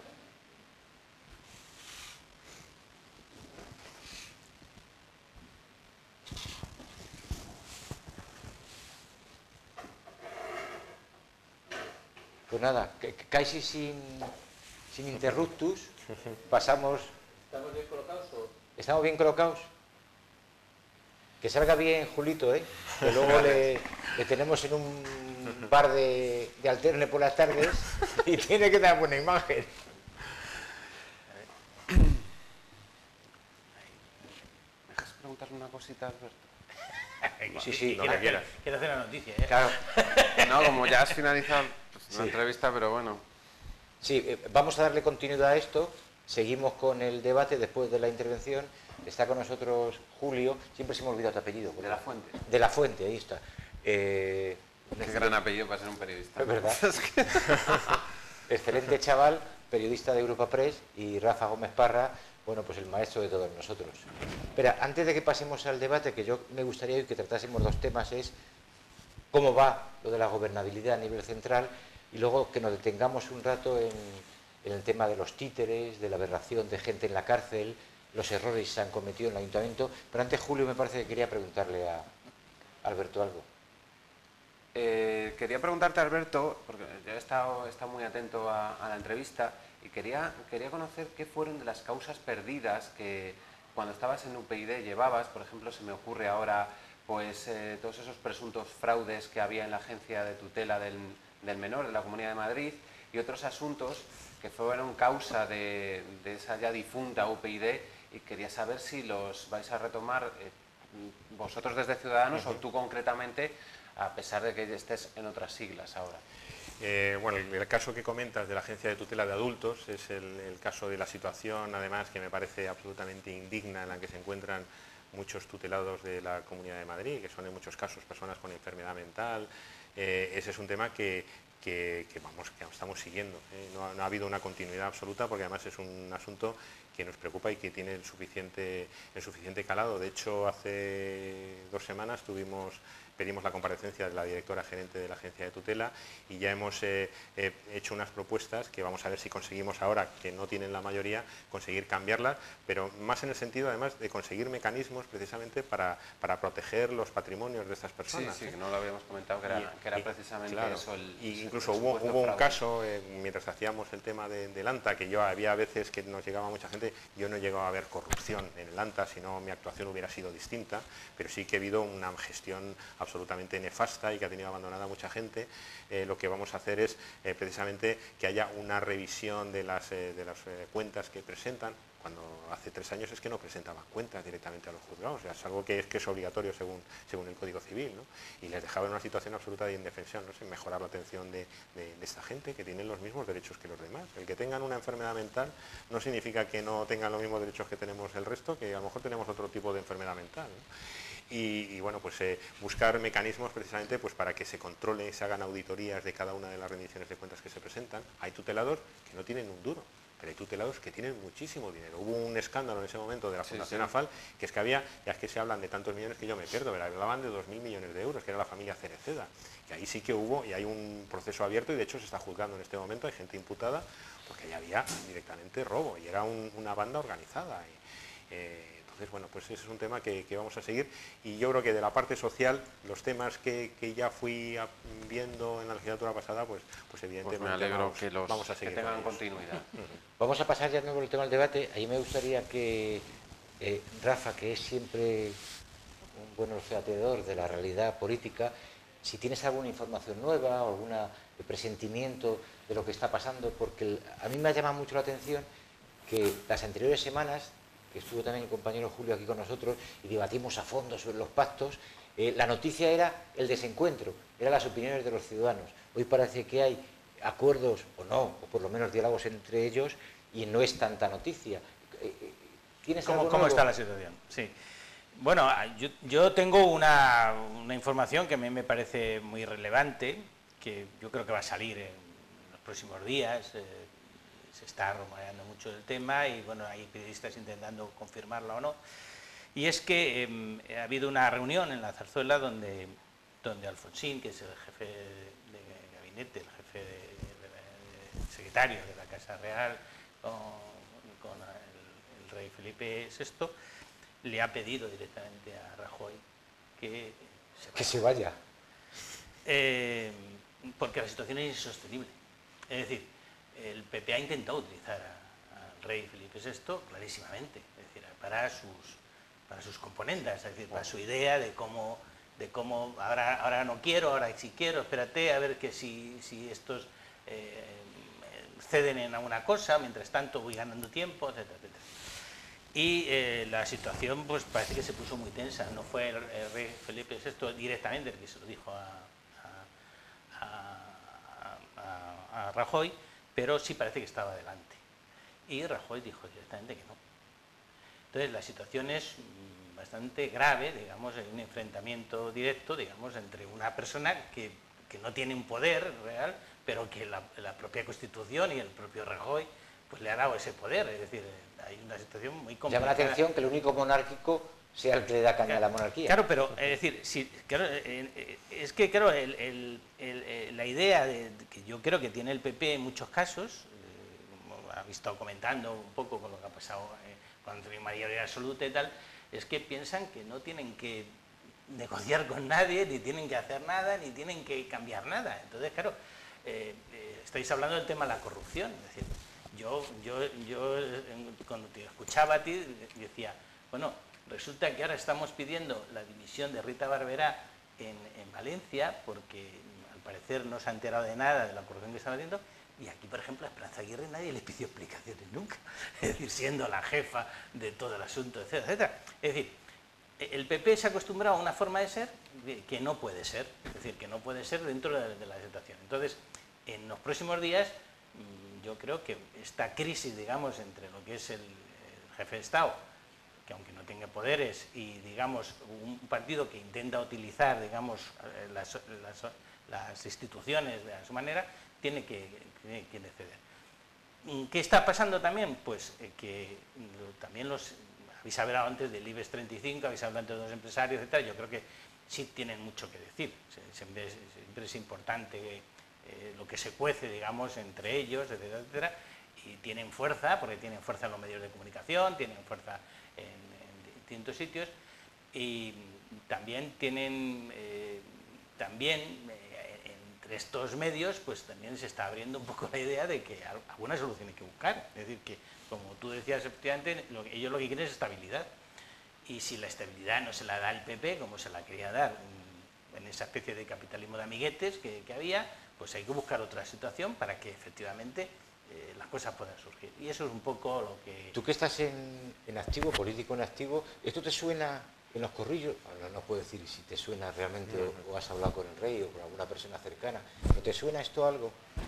Pues nada, casi sin, sin interruptus, pasamos... ¿Estamos bien colocados o...? ¿Estamos bien colocados? Que salga bien Julito, ¿eh? Que luego le, le tenemos en un bar de, de alterne por las tardes y tiene que dar buena imagen. contar una cosita, Alberto? Sí, sí, lo que quieras. Quiero hacer la noticia, ¿eh? claro. No, como ya has finalizado pues, la Sí. entrevista, pero bueno. Sí, eh, vamos a darle continuidad a esto. Seguimos con el debate después de la intervención. Está con nosotros Julio. Siempre se me ha olvidado tu apellido. De la Fuente. De la Fuente, ahí está. Eh, Qué gran apellido para ser un periodista. Es verdad. Excelente chaval, periodista de Europa Press, y Rafa Gómez Parra, bueno, pues el maestro de todos nosotros. Espera, antes de que pasemos al debate, que yo me gustaría hoy que tratásemos dos temas, es cómo va lo de la gobernabilidad a nivel central, y luego que nos detengamos un rato en, en el tema de los títeres, de la aberración de gente en la cárcel, los errores que se han cometido en el ayuntamiento. Pero antes, Julio, me parece que quería preguntarle a Alberto algo. Eh, quería preguntarte, Alberto, porque yo he estado, he estado muy atento a, a la entrevista y quería, quería conocer qué fueron de las causas perdidas que cuando estabas en U P YD llevabas. Por ejemplo, se me ocurre ahora pues eh, todos esos presuntos fraudes que había en la agencia de tutela del, del menor de la Comunidad de Madrid y otros asuntos que fueron causa de, de esa ya difunta U P YD, y quería saber si los vais a retomar eh, vosotros desde Ciudadanos uh-huh. o tú concretamente, a pesar de que estés en otras siglas ahora. Eh, bueno, el, el caso que comentas de la Agencia de Tutela de Adultos es el, el caso de la situación, además, que me parece absolutamente indigna en la que se encuentran muchos tutelados de la Comunidad de Madrid, que son en muchos casos personas con enfermedad mental. Eh, ese es un tema que, que, que, vamos, que estamos siguiendo. ¿eh? No, ha, no ha habido una continuidad absoluta, porque además es un asunto que nos preocupa y que tiene el suficiente, el suficiente calado. De hecho, hace dos semanas tuvimos... pedimos la comparecencia de la directora gerente de la agencia de tutela y ya hemos eh, eh, hecho unas propuestas que vamos a ver si conseguimos ahora, que no tienen la mayoría, conseguir cambiarlas, pero más en el sentido además de conseguir mecanismos precisamente para, para proteger los patrimonios de estas personas. Sí, sí, que no lo habíamos comentado, que era, y, que era y, precisamente claro, eso. El, y incluso el hubo, hubo un fraude. caso, eh, mientras hacíamos el tema de, del ANTA, que yo había veces que nos llegaba mucha gente, yo no he llegado a ver corrupción en el ANTA, si no mi actuación hubiera sido distinta, pero sí que ha habido una gestión absolutamente nefasta y que ha tenido abandonada a mucha gente. Eh, lo que vamos a hacer es eh, precisamente que haya una revisión de las, eh, de las eh, cuentas que presentan, cuando hace tres años es que no presentaban cuentas directamente a los juzgados, o sea, es algo que es, que es obligatorio según, según el Código Civil, ¿no? Y les dejaba en una situación absoluta de indefensión, no sé, mejorar la atención de, de, de esta gente que tienen los mismos derechos que los demás. El que tengan una enfermedad mental no significa que no tengan los mismos derechos que tenemos el resto, que a lo mejor tenemos otro tipo de enfermedad mental, ¿no? Y, y bueno, pues eh, buscar mecanismos precisamente pues para que se controle y se hagan auditorías de cada una de las rendiciones de cuentas que se presentan. Hay tutelados que no tienen un duro, pero hay tutelados que tienen muchísimo dinero. Hubo un escándalo en ese momento de la Fundación sí, sí. AFAL, que es que había, ya es que se hablan de tantos millones que yo me pierdo, pero hablaban de dos mil millones de euros, que era la familia Cereceda. Y ahí sí que hubo, y hay un proceso abierto, y de hecho se está juzgando en este momento, hay gente imputada, porque ya había directamente robo, y era un, una banda organizada. Y, eh, Entonces, bueno, pues ese es un tema que, que vamos a seguir, y yo creo que de la parte social, los temas que, que ya fui viendo en la legislatura pasada, pues, pues evidentemente pues me alegro vamos, que, los, vamos a seguir que tengan con continuidad. Vamos a pasar ya de nuevo al tema del debate. Ahí me gustaría que eh, Rafa, que es siempre un buen olfateador de la realidad política, si tienes alguna información nueva o algún presentimiento de lo que está pasando, porque el, a mí me ha llamado mucho la atención que las anteriores semanas, que estuvo también el compañero Julio aquí con nosotros y debatimos a fondo sobre los pactos, eh, la noticia era el desencuentro, eran las opiniones de los ciudadanos. Hoy parece que hay acuerdos, o no, o por lo menos diálogos entre ellos, y no es tanta noticia. ¿Tienes ¿Cómo, algo ¿Cómo nuevo? está la situación? Sí. Bueno, yo, yo tengo una, una información que a mí me parece muy relevante, que yo creo que va a salir en los próximos días. Eh, se está rumoreando mucho el tema y bueno, hay periodistas intentando confirmarla o no. Y es que eh, ha habido una reunión en la Zarzuela donde, donde Alfonsín, que es el jefe de gabinete, el jefe de, de, de secretario de la Casa Real, con, con el, el rey Felipe sexto, le ha pedido directamente a Rajoy que se vaya. Que se vaya. Eh, porque la situación es insostenible. Es decir, el P P ha intentado utilizar al rey Felipe sexto clarísimamente, es decir, para sus, para sus componendas, es decir, para su idea de cómo, de cómo ahora, ahora no quiero, ahora sí quiero, espérate a ver que si, si estos eh, ceden en alguna cosa, mientras tanto voy ganando tiempo, etcétera, etcétera. y eh, la situación pues parece que se puso muy tensa. No fue el, el rey Felipe sexto directamente el que se lo dijo a, a, a, a Rajoy, pero sí parece que estaba delante. Y Rajoy dijo directamente que no. Entonces la situación es bastante grave, digamos, en un enfrentamiento directo, digamos, entre una persona que, que no tiene un poder real, pero que la, la propia Constitución y el propio Rajoy pues le ha dado ese poder. Es decir, hay una situación muy complicada. Llama la atención que el único monárquico sea el que le da caña claro, a la monarquía. Claro, pero es decir, si, claro, es que claro, el, el, el, la idea de, que yo creo que tiene el P P en muchos casos, eh, ha estado comentando un poco con lo que ha pasado eh, cuando tiene mayoría absoluta y tal, es que piensan que no tienen que negociar con nadie, ni tienen que hacer nada, ni tienen que cambiar nada. Entonces, claro, eh, eh, estáis hablando del tema de la corrupción. Es decir, yo, yo, yo cuando te escuchaba a ti, decía, bueno, resulta que ahora estamos pidiendo la dimisión de Rita Barberá en, en Valencia, porque al parecer no se ha enterado de nada de la corrupción que están haciendo, y aquí, por ejemplo, a Esperanza Aguirre nadie le pidió explicaciones nunca, es decir, siendo la jefa de todo el asunto, etcétera, etcétera. Es decir, el P P se ha acostumbrado a una forma de ser que no puede ser, es decir, que no puede ser dentro de, de la situación. Entonces, en los próximos días, yo creo que esta crisis, digamos, entre lo que es el, el jefe de Estado, que aunque no tenga poderes, y, digamos, un partido que intenta utilizar, digamos, las, las, las instituciones de su manera, tiene que, que, que ceder. ¿Qué está pasando también? Pues eh, que lo, también los... Habéis hablado antes del IBEX treinta y cinco, habéis hablado antes de los empresarios, etcétera. Yo creo que sí tienen mucho que decir. Siempre es, siempre es importante eh, lo que se cuece, digamos, entre ellos, etcétera, etcétera. Y tienen fuerza, porque tienen fuerza en los medios de comunicación, tienen fuerza en, en distintos sitios. Y también tienen, eh, también eh, entre estos medios, pues también se está abriendo un poco la idea de que alguna solución hay que buscar. Es decir, que como tú decías, efectivamente, lo, ellos lo que quieren es estabilidad. Y si la estabilidad no se la da el P P, como se la quería dar um, en esa especie de capitalismo de amiguetes que, que había, pues hay que buscar otra situación para que efectivamente eh, las cosas puedan surgir. Y eso es un poco lo que... Tú que estás en, en activo, político en activo, ¿esto te suena en los corrillos? No, no puedo decir si te suena realmente no. o has hablado con el rey o con alguna persona cercana. ¿No te suena esto algo?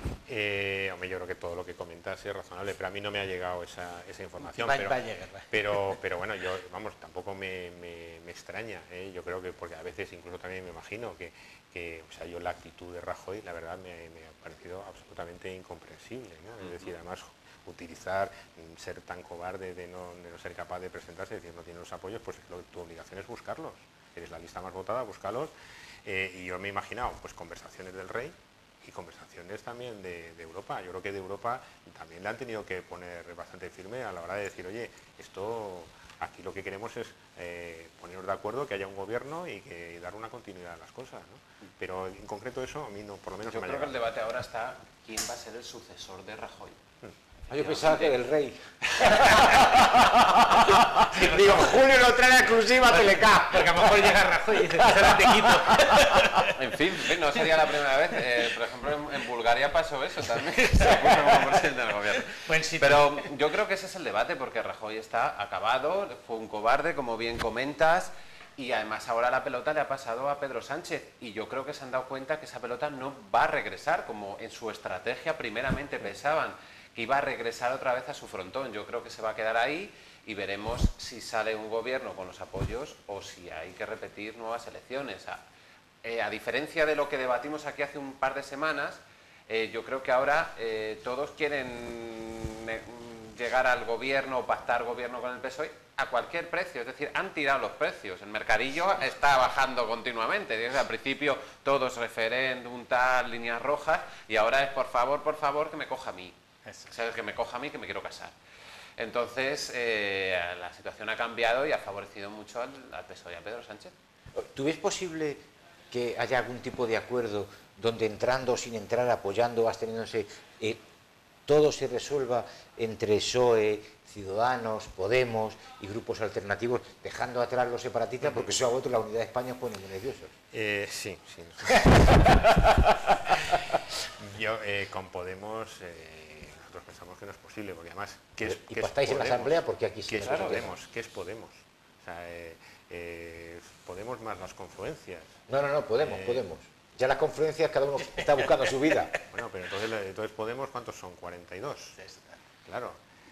Eh, hombre, yo creo que todo lo que comentas es razonable, pero a mí no me ha llegado esa, esa información. Va, pero, va a llegar, va. pero, pero bueno, yo, vamos, tampoco me, me, me extraña, ¿eh? Yo creo que, porque a veces incluso también me imagino que, que o sea, yo la actitud de Rajoy, la verdad, me, me ha parecido absolutamente incomprensible, ¿no? Es decir, además, utilizar, ser tan cobarde de no, de no ser capaz de presentarse, es decir, no tiene los apoyos, pues lo, tu obligación es buscarlos. Eres la lista más votada, búscalos. Eh, y yo me he imaginado, pues, conversaciones del rey, y conversaciones también de, de Europa. Yo creo que de Europa también le han tenido que poner bastante firme a la hora de decir, oye, esto, aquí lo que queremos es eh, ponernos de acuerdo, que haya un gobierno y que y dar una continuidad a las cosas, ¿no? Pero en concreto eso a mí no, por lo menos Yo no me creo ha que el llegado. debate ahora está quién va a ser el sucesor de Rajoy. Ah, yo pensaba que del rey. Digo, Julio lo trae la exclusiva a Telecap. Porque a lo mejor llega Rajoy y dice, ahora te quito. En fin, no sería la primera vez. Eh, por ejemplo, en, en Bulgaria pasó eso también. Se puso como presidente del gobierno. Buen sitio. Pero yo creo que ese es el debate, porque Rajoy está acabado, fue un cobarde, como bien comentas, y además ahora la pelota le ha pasado a Pedro Sánchez. Y yo creo que se han dado cuenta que esa pelota no va a regresar, como en su estrategia primeramente pensaban, que iba a regresar otra vez a su frontón. Yo creo que se va a quedar ahí y veremos si sale un gobierno con los apoyos o si hay que repetir nuevas elecciones. A, eh, a diferencia de lo que debatimos aquí hace un par de semanas, eh, yo creo que ahora eh, todos quieren eh, llegar al gobierno o pactar gobierno con el P S O E a cualquier precio, es decir, han tirado los precios, el mercadillo está bajando continuamente, desde al principio todos referéndum, tal, líneas rojas, y ahora es por favor, por favor, que me coja a mí. ¿Sabes? Que me coja a mí, que me quiero casar. Entonces, eh, la situación ha cambiado y ha favorecido mucho al, al P S O E y a Pedro Sánchez. ¿Tú ves posible que haya algún tipo de acuerdo donde entrando o sin entrar, apoyando, absteniéndose, eh, todo se resuelva entre P S O E, Ciudadanos, Podemos y grupos alternativos, dejando atrás los separatistas, porque eso a vosotros la unidad de España os pone muy nerviosos? Eh, sí, sí. Yo eh, con Podemos... Eh, nosotros pensamos que no es posible, porque además, ¿qué es, ¿Y qué pactáis en la Asamblea? Porque aquí sí ¿qué es claro, Podemos? ¿Qué es Podemos? O sea, eh, eh, Podemos más las confluencias. No, no, no, Podemos, Eh, Podemos. Ya las confluencias cada uno está buscando su vida. Bueno, pero entonces, entonces Podemos, ¿cuántos son? cuarenta y dos. Claro.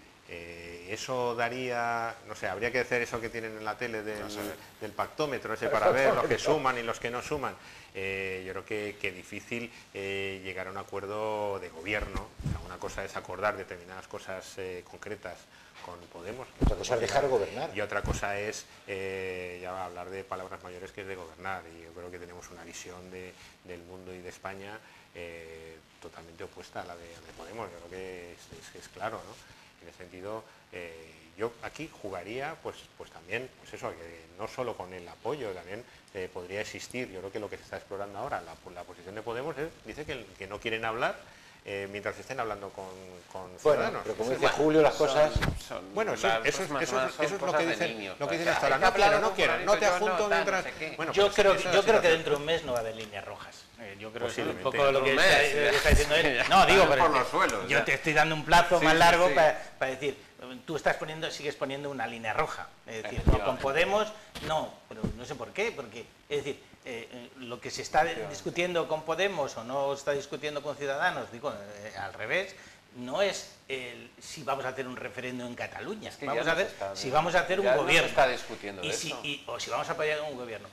Eh, eso daría, no sé, habría que hacer eso que tienen en la tele del, del pactómetro ese para ver los que suman y los que no suman. Eh, yo creo que, que difícil eh, llegar a un acuerdo de gobierno. O sea, una cosa es acordar determinadas cosas eh, concretas con Podemos. Otra cosa es dejar gobernar. Y otra cosa es eh, ya hablar de palabras mayores, que es de gobernar. Y yo creo que tenemos una visión de, del mundo y de España eh, totalmente opuesta a la de, a la de Podemos. Yo creo que es, es, es claro, ¿no? En ese sentido, eh, yo aquí jugaría, pues, pues también, pues eso, que no solo con el apoyo, también eh, podría existir. Yo creo que lo que se está explorando ahora, la, la posición de Podemos, es, dice que, que no quieren hablar eh, mientras estén hablando con, con ciudadanos. Bueno, pero como Eso dice es, Julio, las cosas... Son, son, bueno, eso, las eso, cosas eso, más eso, eso es lo cosas que de dicen, niños. lo que dicen Hay hasta ahora. que No hablar quiero, no con quiero, no fulanito, te yo adjunto no, tal, mientras... no sé qué. Bueno, Yo, pues creo, esa es la yo creo que situación. dentro de un mes no va a haber líneas rojas. Eh, yo creo que es un Posiblemente. poco lo que Un está, mes, ya. está diciendo él. No, digo, Por pero los suelos, yo ya. te estoy dando un plazo Sí, más sí, largo sí. Para, para decir, tú estás poniendo, sigues poniendo una línea roja. Es decir, no, con Podemos no, pero no sé por qué, porque, es decir, eh, eh, lo que se está discutiendo con Podemos o no está discutiendo con Ciudadanos, digo, eh, al revés, no es el, si vamos a hacer un referéndum en Cataluña, Es que vamos ya a no se hacer, está- si vamos a hacer un ya no se gobierno. está discutiendo y de si, eso. y- o si vamos a apoyar un gobierno.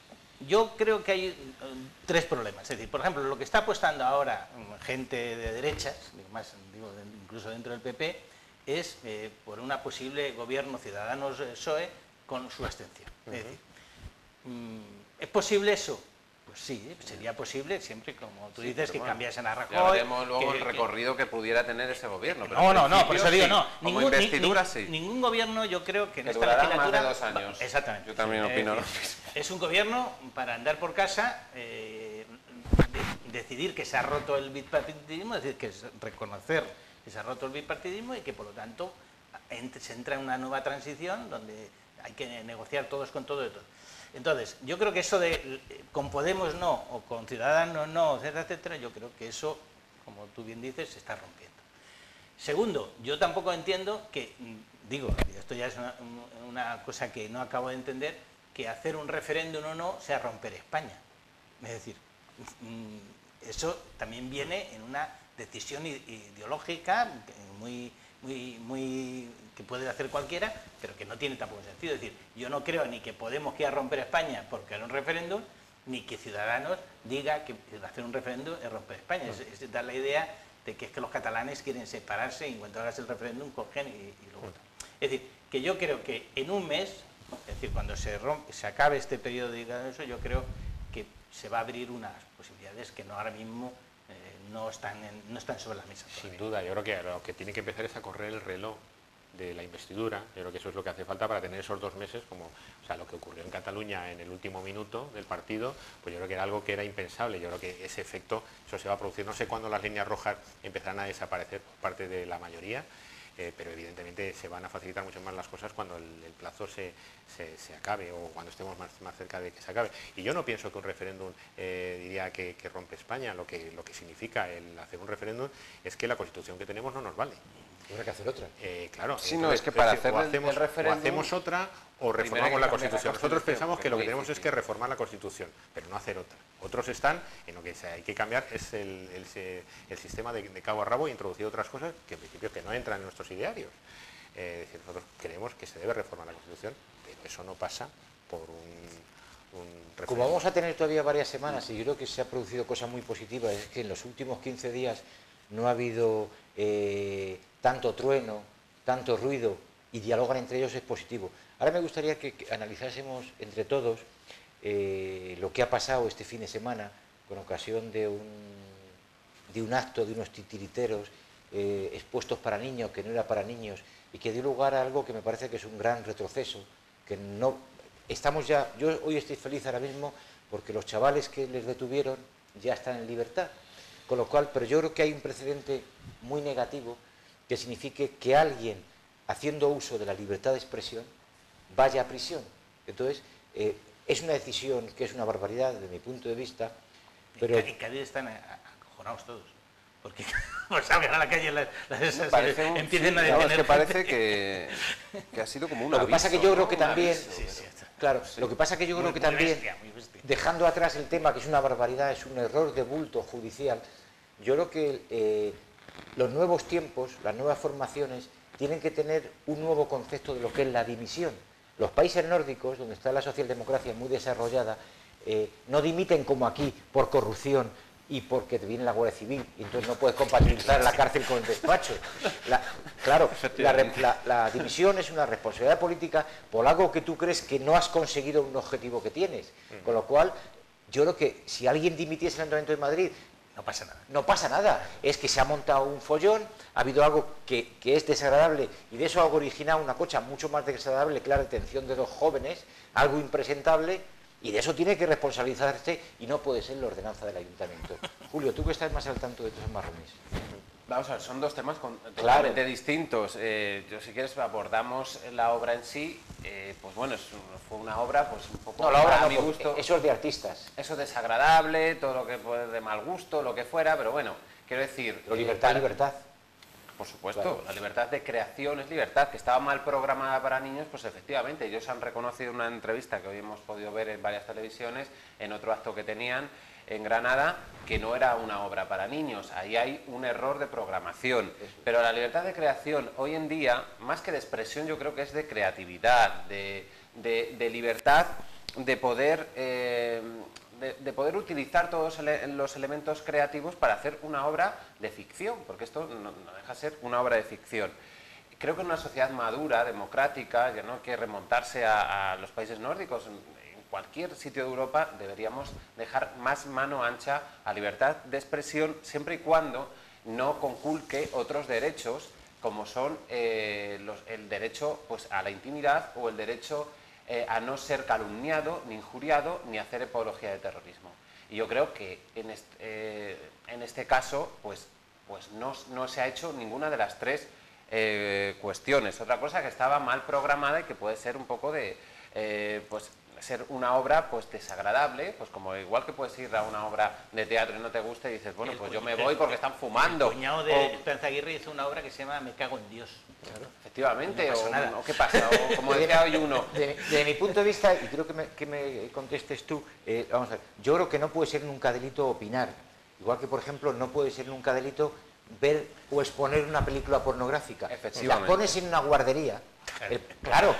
Yo creo que hay eh, tres problemas. Es decir, por ejemplo, lo que está apostando ahora mm, gente de derechas, digo, más, digo, de- incluso dentro del P P, es eh, por una posible gobierno Ciudadanos-P S O E con su abstención. Es decir, mm, ¿es posible eso? Pues sí, sería posible, siempre, como tú Sí, dices, pero que bueno, cambiasen a Rajoy. Ya veremos luego que- el que- recorrido que, pudiera tener ese gobierno. pero no, en no, no, por eso principio digo, no. sí. Como Ningún, ni- investidura, ni- sí. ningún gobierno, yo creo que en Que esta durará más legislatura... de dos años. va- Exactamente. Yo también Es opino lo decir, mismo. Es un gobierno para andar por casa, eh, de- decidir que se ha roto el bipartidismo, es decir, que es reconocer que se ha roto el bipartidismo y que, por lo tanto, ent- se entra en una nueva transición donde hay que negociar todos con todo y todo. Entonces, yo creo que eso de eh, con Podemos no, o con Ciudadanos no, etcétera, etcétera, yo creo que eso, como tú bien dices, se está rompiendo. Segundo, yo tampoco entiendo que, mm, digo, esto ya es una, una cosa que no acabo de entender, que hacer un referéndum o no sea romper España. Es decir, mm, eso también viene en una decisión i- ideológica que muy, muy, muy, que puede hacer cualquiera, pero que no tiene tampoco sentido. Es decir, yo no creo ni que Podemos quiera romper España porque hará un referéndum, ni que Ciudadanos diga que hacer un referéndum es romper España. Es, es dar la idea de que es que los catalanes quieren separarse y en cuanto hagas el referéndum cogen y, y lo votan. Es decir, que yo creo que en un mes, es decir, cuando se, rompe, se acabe este periodo de eso, yo creo que se va a abrir unas posibilidades que no ahora mismo eh, no, están en- no están sobre la mesa todavía. Sin duda, yo creo que lo que tiene que empezar es a correr el reloj de la investidura. Yo creo que eso es lo que hace falta para tener esos dos meses, como o sea, lo que ocurrió en Cataluña en el último minuto del partido, pues yo creo que era algo que era impensable. Yo creo que ese efecto, eso se va a producir. No sé cuándo las líneas rojas empezarán a desaparecer por parte de la mayoría, eh, pero evidentemente se van a facilitar mucho más las cosas cuando el, el plazo se, se, se acabe o cuando estemos más, más cerca de que se acabe. Y yo no pienso que un referéndum eh, diría que, que rompe España. Lo que, lo que significa el hacer un referéndum es que la Constitución que tenemos no nos vale. Habrá que hacer otra. Eh, claro, Sí, no, es que para hacer o el- hacemos, el referéndum, o hacemos otra o primero hay reformamos que la cambiar la Constitución. Nosotros Constitución, pensamos que que es lo muy que tenemos es difícil. que reformar la Constitución, pero no hacer otra. Otros están en lo que se- hay que cambiar es el, el se- el sistema de, de cabo a rabo e introducir otras cosas que en principio que no entran en nuestros idearios. Eh, es decir, nosotros creemos que se debe reformar la Constitución, pero eso no pasa por un, un referéndum. Como vamos a tener todavía varias semanas y yo creo que se ha producido cosas muy positivas, es que en los últimos quince días no ha habido eh, tanto trueno, tanto ruido y dialogan entre ellos, es positivo. Ahora me gustaría que, que analizásemos entre todos eh, lo que ha pasado este fin de semana con ocasión de un, de un acto de unos titiriteros eh, expuestos para niños, que no era para niños, y que dio lugar a algo que me parece que es un gran retroceso, que no estamos ya, yo hoy estoy feliz ahora mismo porque los chavales que les detuvieron ya están en libertad, con lo cual, pero yo creo que hay un precedente muy negativo que signifique que alguien haciendo uso de la libertad de expresión vaya a prisión. Entonces, eh, es una decisión que es una barbaridad desde mi punto de vista, pero... En Cádiz están acojonados todos. Porque pues salgan a la calle las, las esas, Parece un- empiecen sí, a no, detener es que parece gente. que, que ha sido como un Lo que pasa aviso, que yo creo ¿no? que Un también, aviso, Sí, pero- sí, está. claro, lo que pasa que yo creo Muy- que muy también, bestia, muy bestia. dejando atrás el tema, que es una barbaridad, es un error de bulto judicial, yo creo que eh, los nuevos tiempos, las nuevas formaciones, tienen que tener un nuevo concepto de lo que es la dimisión. Los países nórdicos, donde está la socialdemocracia muy desarrollada, eh, no dimiten como aquí por corrupción y porque te viene la Guardia Civil y entonces no puedes compatibilizar la cárcel con el despacho. La- claro, la, re- la- la dimisión es una responsabilidad política por algo que tú crees que no has conseguido un objetivo que tienes. Con lo cual, yo creo que si alguien dimitiese en el Ayuntamiento de Madrid, No pasa nada. no pasa nada, es que se ha montado un follón, ha habido algo que, que es desagradable y de eso ha originado una cosa mucho más desagradable, que la detención de dos jóvenes, algo impresentable, y de eso tiene que responsabilizarse y no puede ser la ordenanza del ayuntamiento. Julio, tú que estás más al tanto de estos marrones. Vamos a ver, son dos temas con- totalmente distintos. Eh, yo, si quieres, abordamos la obra en sí. Eh, pues bueno, es un- fue una obra, pues un poco No, la obra a no, mi porque gusto. eso es de artistas. Eso desagradable, todo lo que puede de mal gusto, lo que fuera, pero bueno, quiero decir. Pero eh, libertad, para- libertad. Por supuesto, Claro. la libertad de creación es libertad, que estaba mal programada para niños, pues efectivamente, ellos han reconocido en una entrevista que hoy hemos podido ver en varias televisiones, en otro acto que tenían en Granada, que no era una obra para niños, ahí hay un error de programación, pero la libertad de creación hoy en día, más que de expresión, yo creo que es de creatividad, de, de- de libertad de poder... eh, De, de poder utilizar todos ele- los elementos creativos para hacer una obra de ficción, porque esto no, no deja de ser una obra de ficción. Creo que en una sociedad madura, democrática, ya no hay que remontarse a, a los países nórdicos, en, en cualquier sitio de Europa deberíamos dejar más mano ancha a libertad de expresión, siempre y cuando no conculque otros derechos, como son eh, los- el derecho pues, a la intimidad o el derecho Eh, a no ser calumniado, ni injuriado, ni hacer apología de terrorismo. Y yo creo que en este, eh, en este caso, pues, pues no, no se ha hecho ninguna de las tres eh, cuestiones. Otra cosa que estaba mal programada y que puede ser un poco de, eh, pues, ser una obra pues desagradable, pues como igual que puedes ir a una obra de teatro y no te gusta y dices, bueno, El pues yo cuñ- me voy porque están fumando. El cuñado de O- Esperanza Aguirre hizo una obra que se llama Me cago en Dios. efectivamente, No pasa o, nada. o qué pasa, o como decía hoy uno. De, de mi punto de vista, y creo que me, que me contestes tú, eh, vamos a ver, yo creo que no puede ser nunca delito opinar. Igual que, por ejemplo, no puede ser nunca delito ver o exponer una película pornográfica. Si la Efectivamente. pones en una guardería, el- claro,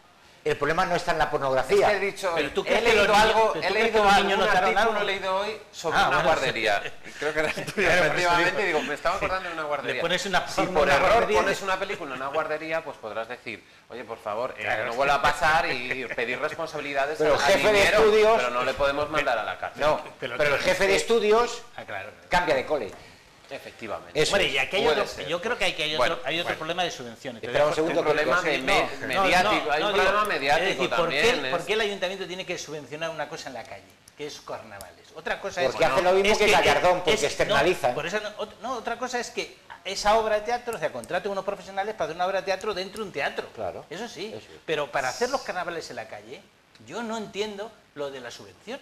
el problema no está en la pornografía. Es que he dicho, Pero tú he crees que leído los niños- algo, pero he tú crees leído que los algún niños notaron artículo algo. leído hoy sobre Ah, una bueno, guardería. Y creo que era el tuyo, Claro, por eso efectivamente, digo. digo, me estaba acordando de una guardería. Le pones una si porno por en una error guardería. pones una película en una guardería, pues podrás decir, oye, por favor, eh, Claro, que no es vuelva a que- pasar y pedir responsabilidades Pero al el jefe de dinero, estudios- pero no le podemos mandar a la cárcel. No, pero- pero el jefe de estudios Ah, claro. cambia de cole. Efectivamente. Eso Bueno, es. y aquí hay Puede otro, ser. yo creo que hay, que hay otro, Bueno, hay otro bueno. problema de subvenciones. Te Espera un dejo- segundo, un problema porque- de me- No, mediático, no, hay un no, problema digo, mediático es decir, ¿por también. qué, es- por qué el ayuntamiento tiene que subvencionar una cosa en la calle? Que es carnavales. Otra cosa Porque es... hace lo mismo es que Gallardón, porque es- externalizan. No, por eso no, ot- no, otra cosa es que esa obra de teatro, o sea, contraten unos profesionales para hacer una obra de teatro dentro de un teatro. Claro. Eso sí. Eso es. Pero para hacer los carnavales en la calle, yo no entiendo lo de la subvención.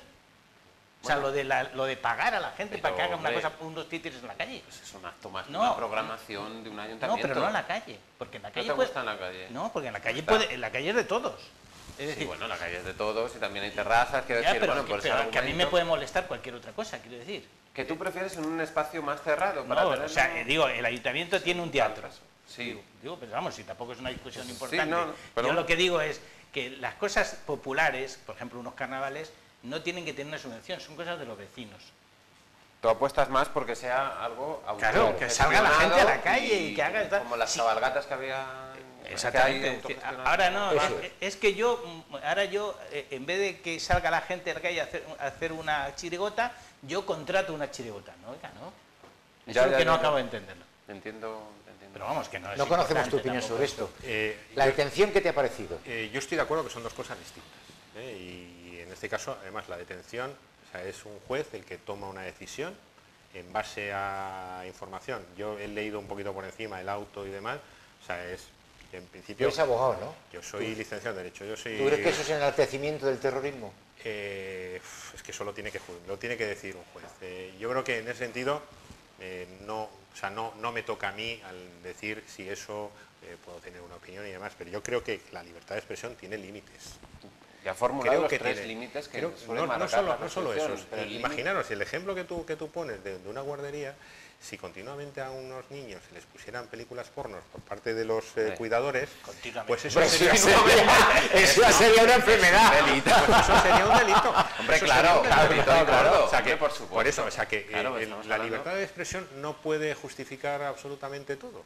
O sea, lo de, la- lo de pagar a la gente Pero, para que haga una hombre, cosa, unos títeres en la calle. Pues es un acto más, No. una programación de un No, ayuntamiento. pero no en la calle. Porque en la ¿No calle te puede- gusta en la calle? No, porque en la calle Está. puede, en la calle es de todos. Es Sí, decir, bueno, la calle es de todos y también hay terrazas, quiero ya, decir, pero, bueno, que, por ese pero que a mí me argumento, puede molestar cualquier otra cosa, quiero decir. que tú prefieres en un espacio más cerrado para No, tener o sea, un- eh, digo, el ayuntamiento tiene un teatro. Sí. Digo, digo, pero vamos, si tampoco es una discusión importante. no, no, pero Yo bueno. lo que digo es que las cosas populares, por ejemplo, unos carnavales, no tienen que tener una subvención, son cosas de los vecinos. Tú apuestas más porque sea algo Claro, auto- que salga la gente a la gestionado calle y que haga tal. como las Sí. cabalgatas que había que hay Exactamente. autogestionadas. Ahora no, Eso es, es que yo, mm, ahora yo, eh, en vez de que salga la gente a la calle a hacer, a hacer una chirigota, yo contrato una chirigota, ¿no? Oiga, ¿no? Eso Ya, es lo ya, que no ya, acabo ya. de entenderlo. Entiendo, entiendo. Pero vamos, que no es No conocemos tu importante opinión tampoco sobre esto. esto. Eh, La yo- detención, ¿qué te ha parecido? Eh, yo estoy de acuerdo que son dos cosas distintas. ¿eh? Y en este caso, además, la detención, o sea, es un juez el que toma una decisión en base a información. Yo he leído un poquito por encima el auto y demás. O sea, es, en Tú principio, eres abogado, ¿no? yo soy licenciado en Derecho. Yo soy, ¿Tú crees que eso es enaltecimiento del terrorismo? eh, es que eso lo tiene que, ju- lo tiene que decir un juez. Eh, yo creo que en ese sentido eh, no, o sea, no, no me toca a mí al decir si eso eh, puedo tener una opinión y demás, pero yo creo que la libertad de expresión tiene límites. Ya ha formulado los que tres tiene, límites que creo, suelen no, no, marcar solo, la no solo Constitución, eso, pero el imaginaros el ejemplo que tú, que tú pones de, de una guardería, si continuamente a unos niños se les pusieran películas pornos por parte de los eh, sí. cuidadores, pues eso Pues sería, eso sería, eso sería una enfermedad. delito. Pues eso sería un delito. Hombre, Eso claro, sería un delito. claro, claro, O sea que, hombre, por supuesto. por eso, o sea que Claro, eh, estamos la hablando- libertad de expresión no puede justificar absolutamente todo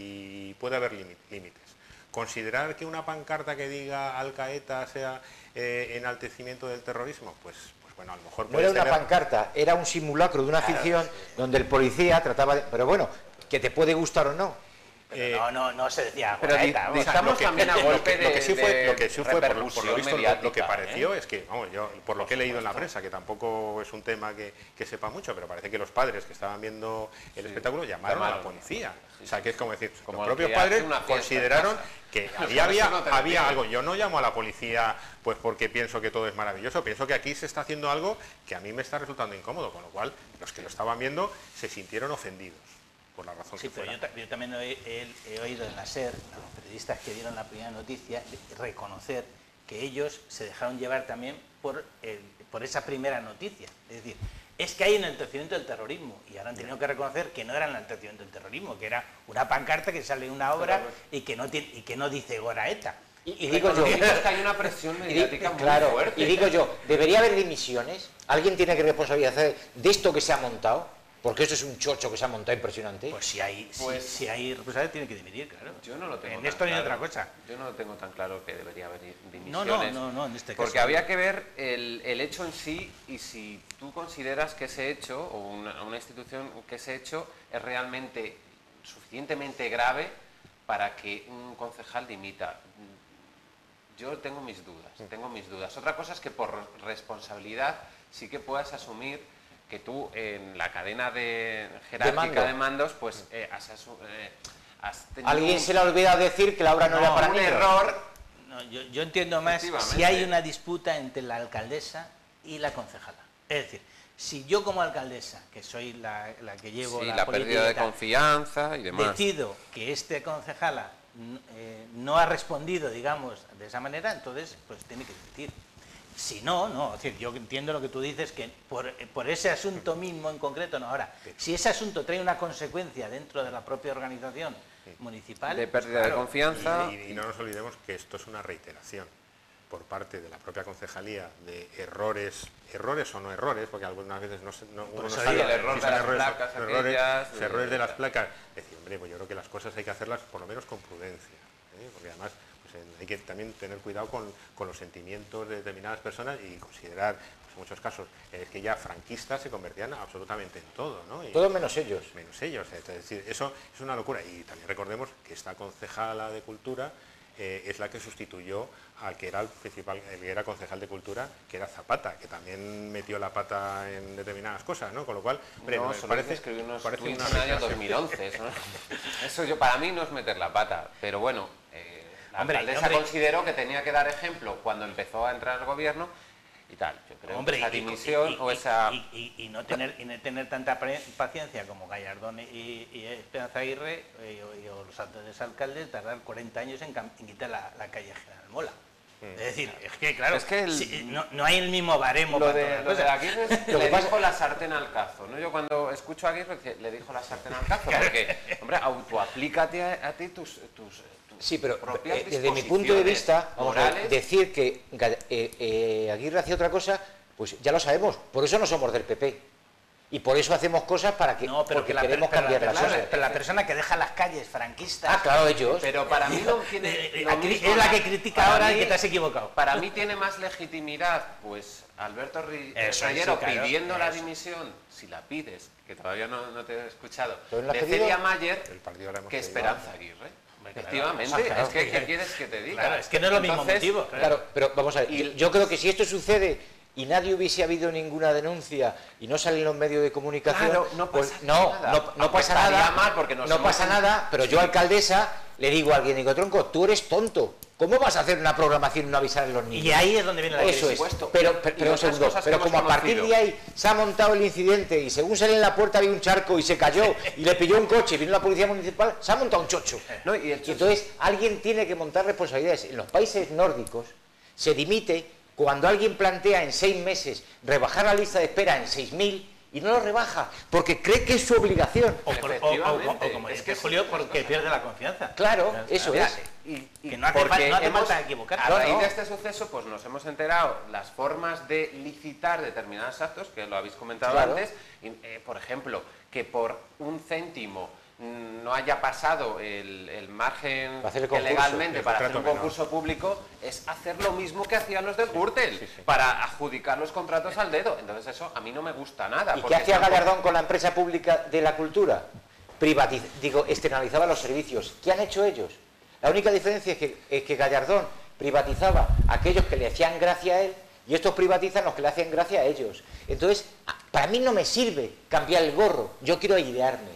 y puede haber límites. Considerar que una pancarta que diga Al Qaeda sea eh, enaltecimiento del terrorismo, pues, pues bueno, a lo mejor No puedes era una tener... pancarta, era un simulacro de una ficción donde el policía trataba de... Pero bueno, que te puede gustar o no. Pero Eh, no, no, no se decía pero di- Guaeta, di- vamos. O sea, Estamos lo que- también a lo que- golpe lo que de- sí fue, de lo que sí fue por, lo- por lo repercusión visto, lo- lo, que mediática, pareció ¿eh? es que, vamos, yo por lo Por que he leído en la supuesto. prensa, que tampoco es un tema que, que sepa mucho, pero parece que los padres que estaban viendo el Sí, espectáculo llamaron a la llamaron. policía. Sí, O sea, sí. que es como decir, Como los el propios que hace padres una fiesta en consideraron casa. que Por había, eso había, no te había detienen. algo. Yo no llamo a la policía pues porque pienso que todo es maravilloso, pienso que aquí se está haciendo algo que a mí me está resultando incómodo, con lo cual los que lo estaban viendo se sintieron ofendidos, por la razón Sí, que pero fuera. yo, ta- yo también he, he- he oído en la SER, a los periodistas que dieron la primera noticia, reconocer que ellos se dejaron llevar también por, el- por esa primera noticia. Es decir, es que hay enaltecimiento del terrorismo, y ahora han tenido que reconocer que no era enaltecimiento del terrorismo, que era una pancarta que sale en una obra y que no, tiene, y que no dice Goraeta. Y, y digo yo... Reconocimos que hay una presión y di- mediática muy claro, fuerte. y digo yo, ¿debería haber dimisiones? ¿Alguien tiene que responsabilizar de esto que se ha montado? Porque esto es un chocho que se ha montado impresionante. Pues si hay, si- Pues- si, hay responsables, tiene que dimitir, claro. Yo no lo tengo En tan esto ni claro. otra cosa. Yo no lo tengo tan claro que debería haber dimisiones. No, no, no, no, en este caso. Porque había que ver el, el hecho en sí y si tú consideras que ese hecho, o una, una institución que ese hecho es realmente suficientemente grave para que un concejal dimita. Yo tengo mis dudas, tengo mis dudas. Otra cosa es que por responsabilidad sí que puedas asumir que tú en la cadena de jerárquica mando. de, mandos, pues eh, has, asu- eh, has tenido Alguien un- se le ha olvidado decir que la obra no, No, era para un niños. error. No, yo, yo entiendo más Efectivamente. si hay una disputa entre la alcaldesa y la concejala. Es decir, si yo como alcaldesa, que soy la, la que llevo Sí, la, la política pérdida y de tal, confianza y demás. decido que este concejala n- eh, no ha respondido, digamos, de esa manera, entonces pues tiene que dimitir. Si no, no, es decir, yo entiendo lo que tú dices, que por, por ese asunto mismo en concreto, no. Ahora, si ese asunto trae una consecuencia dentro de la propia organización municipal... De pues, pérdida de claro, confianza. Y, y- y no nos olvidemos que esto es una reiteración por parte de la propia concejalía de errores, errores o no errores, porque algunas veces no, se- no- uno no eso sabe digo, el error si de son las errores, placas errores, aquellas, si errores de eh, las placas. Es decir, hombre, pues yo creo que las cosas hay que hacerlas por lo menos con prudencia, ¿eh? Porque además pues, en- hay que también tener cuidado con, con los sentimientos de determinadas personas y considerar, pues, en muchos casos, es que ya franquistas se convertían absolutamente en todo, ¿no? Y- Todos menos ellos. menos ellos. Es decir, eso es una locura. Y también recordemos que esta concejala de Cultura eh, es la que sustituyó al que era el principal, el que era concejal de Cultura, que era Zapata, que también metió la pata en determinadas cosas, ¿no? Con lo cual, hombre, No, me solo parece, que escribí unos parece tweets una en el año reiteración. dos mil once. Eso, eso yo, para mí no es meter la pata, pero bueno, eh, la Hombre, alcaldesa hombre. consideró que tenía que dar ejemplo cuando empezó a entrar al gobierno y tal. Yo creo Hombre, que esa y- y- dimisión y- o y- esa... y, y- y no tener y no tener tanta pre- paciencia como Gallardón y, y Esperanza Aguirre eh, o, y- o los anteriores alcaldes tardar cuarenta años en, cam- en quitar la, la calle General Mola. Es decir, es que claro, Es que el- sí, no, no hay el mismo baremo Lo para de, todas las lo de cosas. Aguirre es- Lo que le pasa- dijo la sartén al cazo, ¿no? Yo cuando escucho a Aguirre dice, le dijo la sartén al cazo, porque, hombre, autoaplícate a, a ti tus, tus, tus Sí, pero propias eh, desde mi punto de disposiciones vista, vamos a ver, morales. decir que Ga- eh, eh, Aguirre hacía otra cosa, pues ya lo sabemos. Por eso no somos del P P. Y por eso hacemos cosas para que, No, pero porque que la, per- queremos pero la cambiar las persona, cosas. pero la persona que deja las calles franquistas Ah, claro, ellos. Pero para mí no tiene eh, eh, lo aquí mismo, es la ¿no? que critica Para ahora mí- y que te has equivocado. Para mí tiene más legitimidad, pues, Alberto Ri- Eso, Reyero sí, claro, pidiendo la eso. dimisión, si la pides, que todavía no, no te he escuchado, ¿Pero la has de pedido? Celia Mayer, El partido la hemos que pedido. Esperanza Aguirre. claro. Efectivamente, Ah, claro, es que que- ¿qué quieres que te diga? Claro, es que no es lo mismo Entonces, motivo. Claro, pero vamos a ver, Y- yo, yo creo que si esto sucede y nadie hubiese habido ninguna denuncia y no salen los medios de comunicación, claro, no pasa pues no, nada. no, no pasa nada, mal porque nos no pasa hemos... nada, pero yo, alcaldesa, le digo a alguien, digo, tronco, tú eres tonto, ¿cómo vas a hacer una programación y no avisar a los niños? Y ahí es donde viene la Eso crisis. es, pero, pero, pero un segundo, pero como a partir de ahí se ha montado el incidente y según sale en la puerta había un charco y se cayó y le pilló un coche y vino la policía municipal, se ha montado un chocho. No, y, el y chocho... entonces alguien tiene que montar responsabilidades. En los países nórdicos se dimite cuando alguien plantea en seis meses rebajar la lista de espera en seis mil y no lo rebaja, porque cree que es su obligación. O, por, o, o, o como es dice que Julio, porque pierde la confianza. Claro, eso Mira, es. Y, y que no hace, porque no hace hemos, falta equivocarse. a No, raíz no. de este suceso, pues nos hemos enterado las formas de licitar determinados actos, que lo habéis comentado Claro. antes, y, eh, por ejemplo, que por un céntimo mm, no haya pasado el, el margen Para hacer el que concurso, legalmente el para hacer un contrato concurso público, es hacer lo mismo que hacían los del Gürtel, Sí, sí. para adjudicar los contratos al dedo. Entonces eso a mí no me gusta nada. ¿Y qué porque hacía tampoco- Gallardón con la empresa pública de la cultura? Privatiz digo, externalizaba los servicios. ¿Qué han hecho ellos? La única diferencia es que, es que Gallardón privatizaba a aquellos que le hacían gracia a él y estos privatizan los que le hacen gracia a ellos. Entonces, para mí no me sirve cambiar el gorro, yo quiero airearme.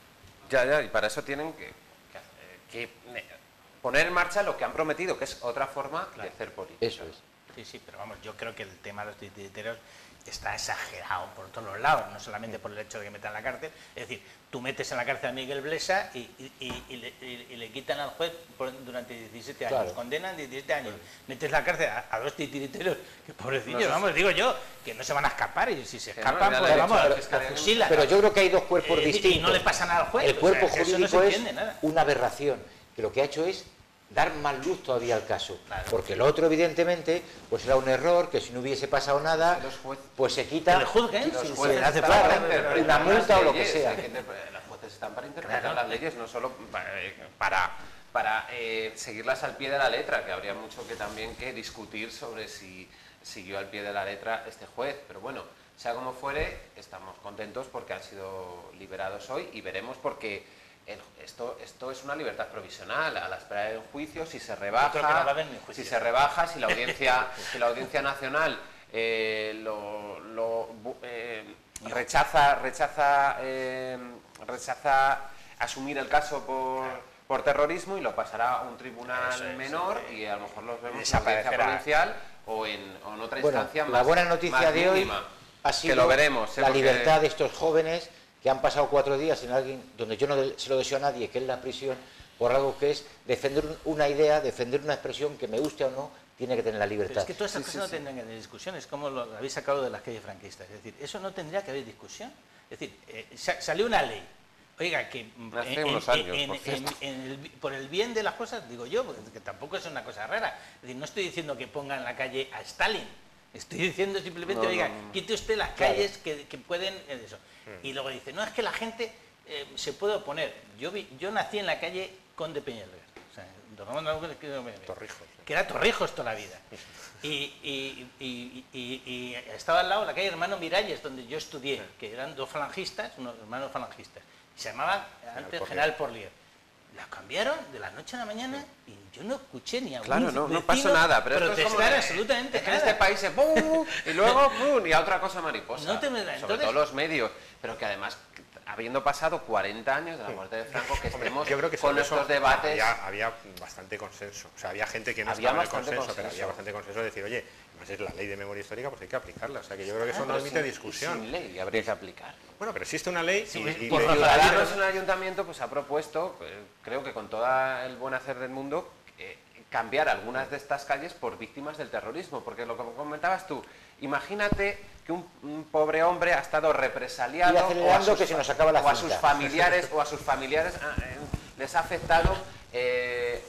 Ya, ya, y para eso tienen que, que, que poner en marcha lo que han prometido, que es otra forma de hacer política. Eso es. Sí, sí, pero vamos, yo creo que el tema de los titiriteros está exagerado por todos los lados, no solamente por el hecho de que metan en la cárcel. Es decir, tú metes en la cárcel a Miguel Blesa y, y, y, y, le, y, y le quitan al juez por, durante diecisiete años, Claro. condenan diecisiete años, metes en la cárcel a, a dos titiriteros, que pobrecillos, No, no, vamos, digo yo, que no se van a escapar y si se Que no, escapan, ya pues le he vamos, dicho a la los fiscalía que- fusilan. Pero yo creo que hay dos cuerpos Eh, y- distintos. y no le pasa nada al juez, El o cuerpo sea, que eso no jurídico se es entiende nada. una aberración, que lo que ha hecho es dar más luz todavía al caso. Claro. Porque lo otro, evidentemente, pues era un error, que si no hubiese pasado nada, Los jueces- pues se quita... Que le juzguen, Sí, Los sí, sí, jueces hace están falta para interpretar una multa las o lo que leyes, sea. hay que interpre- Los jueces están para interpretar Claro. las leyes, no solo para, para, para, eh, seguirlas al pie de la letra, que habría mucho que también que discutir sobre si siguió al pie de la letra este juez. Pero bueno, sea como fuere, estamos contentos porque han sido liberados hoy y veremos porque... El, esto, esto es una libertad provisional a la espera del juicio. Si se rebaja, creo que no va a haber ni juicio. si se rebaja, si la audiencia, si la audiencia nacional eh, lo, lo, bu- eh, rechaza, rechaza, eh, rechaza asumir el caso por, por terrorismo y lo pasará a un tribunal Eso es, menor sí. y a lo mejor los vemos en la Desaparecerá. audiencia provincial o en, o en otra Bueno, instancia más la buena noticia más de hoy mínima. ha sido que lo veremos, ¿eh? la Porque- libertad de estos jóvenes que han pasado cuatro días en alguien donde yo no de- se lo deseo a nadie, que es la prisión, por algo que es defender un- una idea, defender una expresión que me guste o no, tiene que tener la Pero libertad. es que todas esas cosas no tendrían que haber discusión, es como lo habéis sacado de las calles franquistas. Es decir, eso no tendría que haber discusión. Es decir, eh, sa- salió una ley. Oiga, que mm, Hace en- unos en- años, en- por en- cierto. en el bi- por el bien de las cosas, digo yo, porque que tampoco es una cosa rara. Es decir, no estoy diciendo que pongan en la calle a Stalin. Estoy diciendo simplemente, No, oiga, no, no. quite usted las Claro. calles que, que pueden... eh, eso. Y luego dice, no, es que la gente eh, se puede oponer. Yo, vi, yo nací en la calle Conde Peñalver. O sea, don Ramón Álvarez, que- Torrijos. que era Torrijos toda la vida. Y, y- y- y- y estaba al lado la calle Hermano Miralles, donde yo estudié, que eran dos falangistas, unos hermanos falangistas. Y se llamaba antes Porlier. General Porlier. La cambiaron de la noche a la mañana y yo no escuché ni a un Claro, no, no vecino pasó nada, pero esto es protestar como- absolutamente es que en nada. este país es ¡bum! y luego ¡bum! y a otra cosa mariposa. No te me- Sobre entonces- todo los medios, pero que además, habiendo pasado cuarenta años de la muerte de Franco, que Hombre, estemos yo creo que con sobre eso estos debates... había, había bastante consenso. O sea, había gente que no Había estaba en el bastante consenso, pero consenso. había bastante consenso de decir, oye, además es la ley de memoria histórica, pues hay que aplicarla. O sea, que yo creo que eso Ah, no pero admite sin- discusión. Sin ley, habría que aplicar. Bueno, pero existe una ley y, y por le- razón. Ciudadanos en el ayuntamiento pues ha propuesto, eh, creo que con todo el buen hacer del mundo, eh, cambiar algunas de estas calles por víctimas del terrorismo, porque lo que comentabas tú, imagínate que un, un pobre hombre ha estado represaliado Y acelerando que se nos acaba la o a cinta. sus familiares o a sus familiares ah, eh, les ha afectado eh,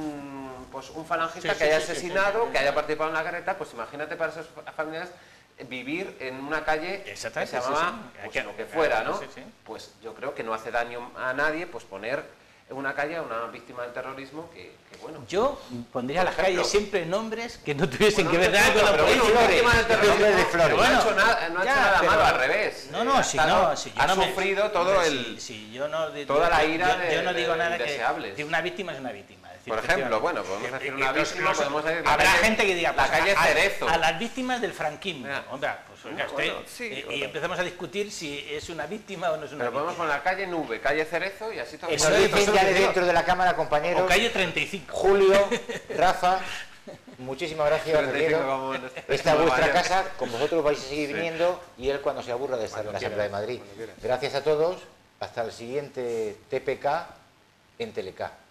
un pues un falangista Sí, que sí, haya sí, sí, asesinado, sí, sí, que sí. haya participado en la guerra y tal, pues imagínate para esos familiares vivir en una calle que se Exactamente, sí, llamaba sí. pues, Que- lo que fuera, ¿no? sí, sí. Pues yo creo que no hace daño a nadie pues poner en una calle a una víctima del terrorismo que, que bueno. Yo pondría a Por las ejemplo. calles siempre nombres que no tuviesen Bueno, que ver no, nada con la pero bueno, política. una víctima del terrorismo Nombres de flores. no ha hecho nada, no ha Ya, hecho nada pero- malo, al revés. No, Eh, no, ha si estado- no, si yo ha no me- sufrido todo hombre, el... si, si yo no, de- toda la yo- ira yo, yo no de- digo de nada que indeseables. que una víctima es una víctima. Es decir, Por ejemplo, bueno, podemos decir una los- víctima, los- podemos decir la habrá calle- gente que diga, la pues, calle a- a- Cerezo. A, las víctimas del franquismo. Ya. Hombre, pues oiga, No, usted, bueno, sí, y- y, bueno. empezamos a discutir si es una víctima o no es una Pero podemos víctima. poner calle Nube, calle Cerezo y así todo. Eh, Nos dicen ya de dentro de la cámara, compañeros, O calle treinta y cinco. Julio, Rafa, muchísimas gracias, treinta y cinco Reguero. como en este- Esta es como vuestra Nueva casa, con vosotros vais a seguir Sí. viniendo y él cuando se aburra de estar en la Asamblea de Madrid. Gracias a todos, hasta el siguiente T P K en Telecá.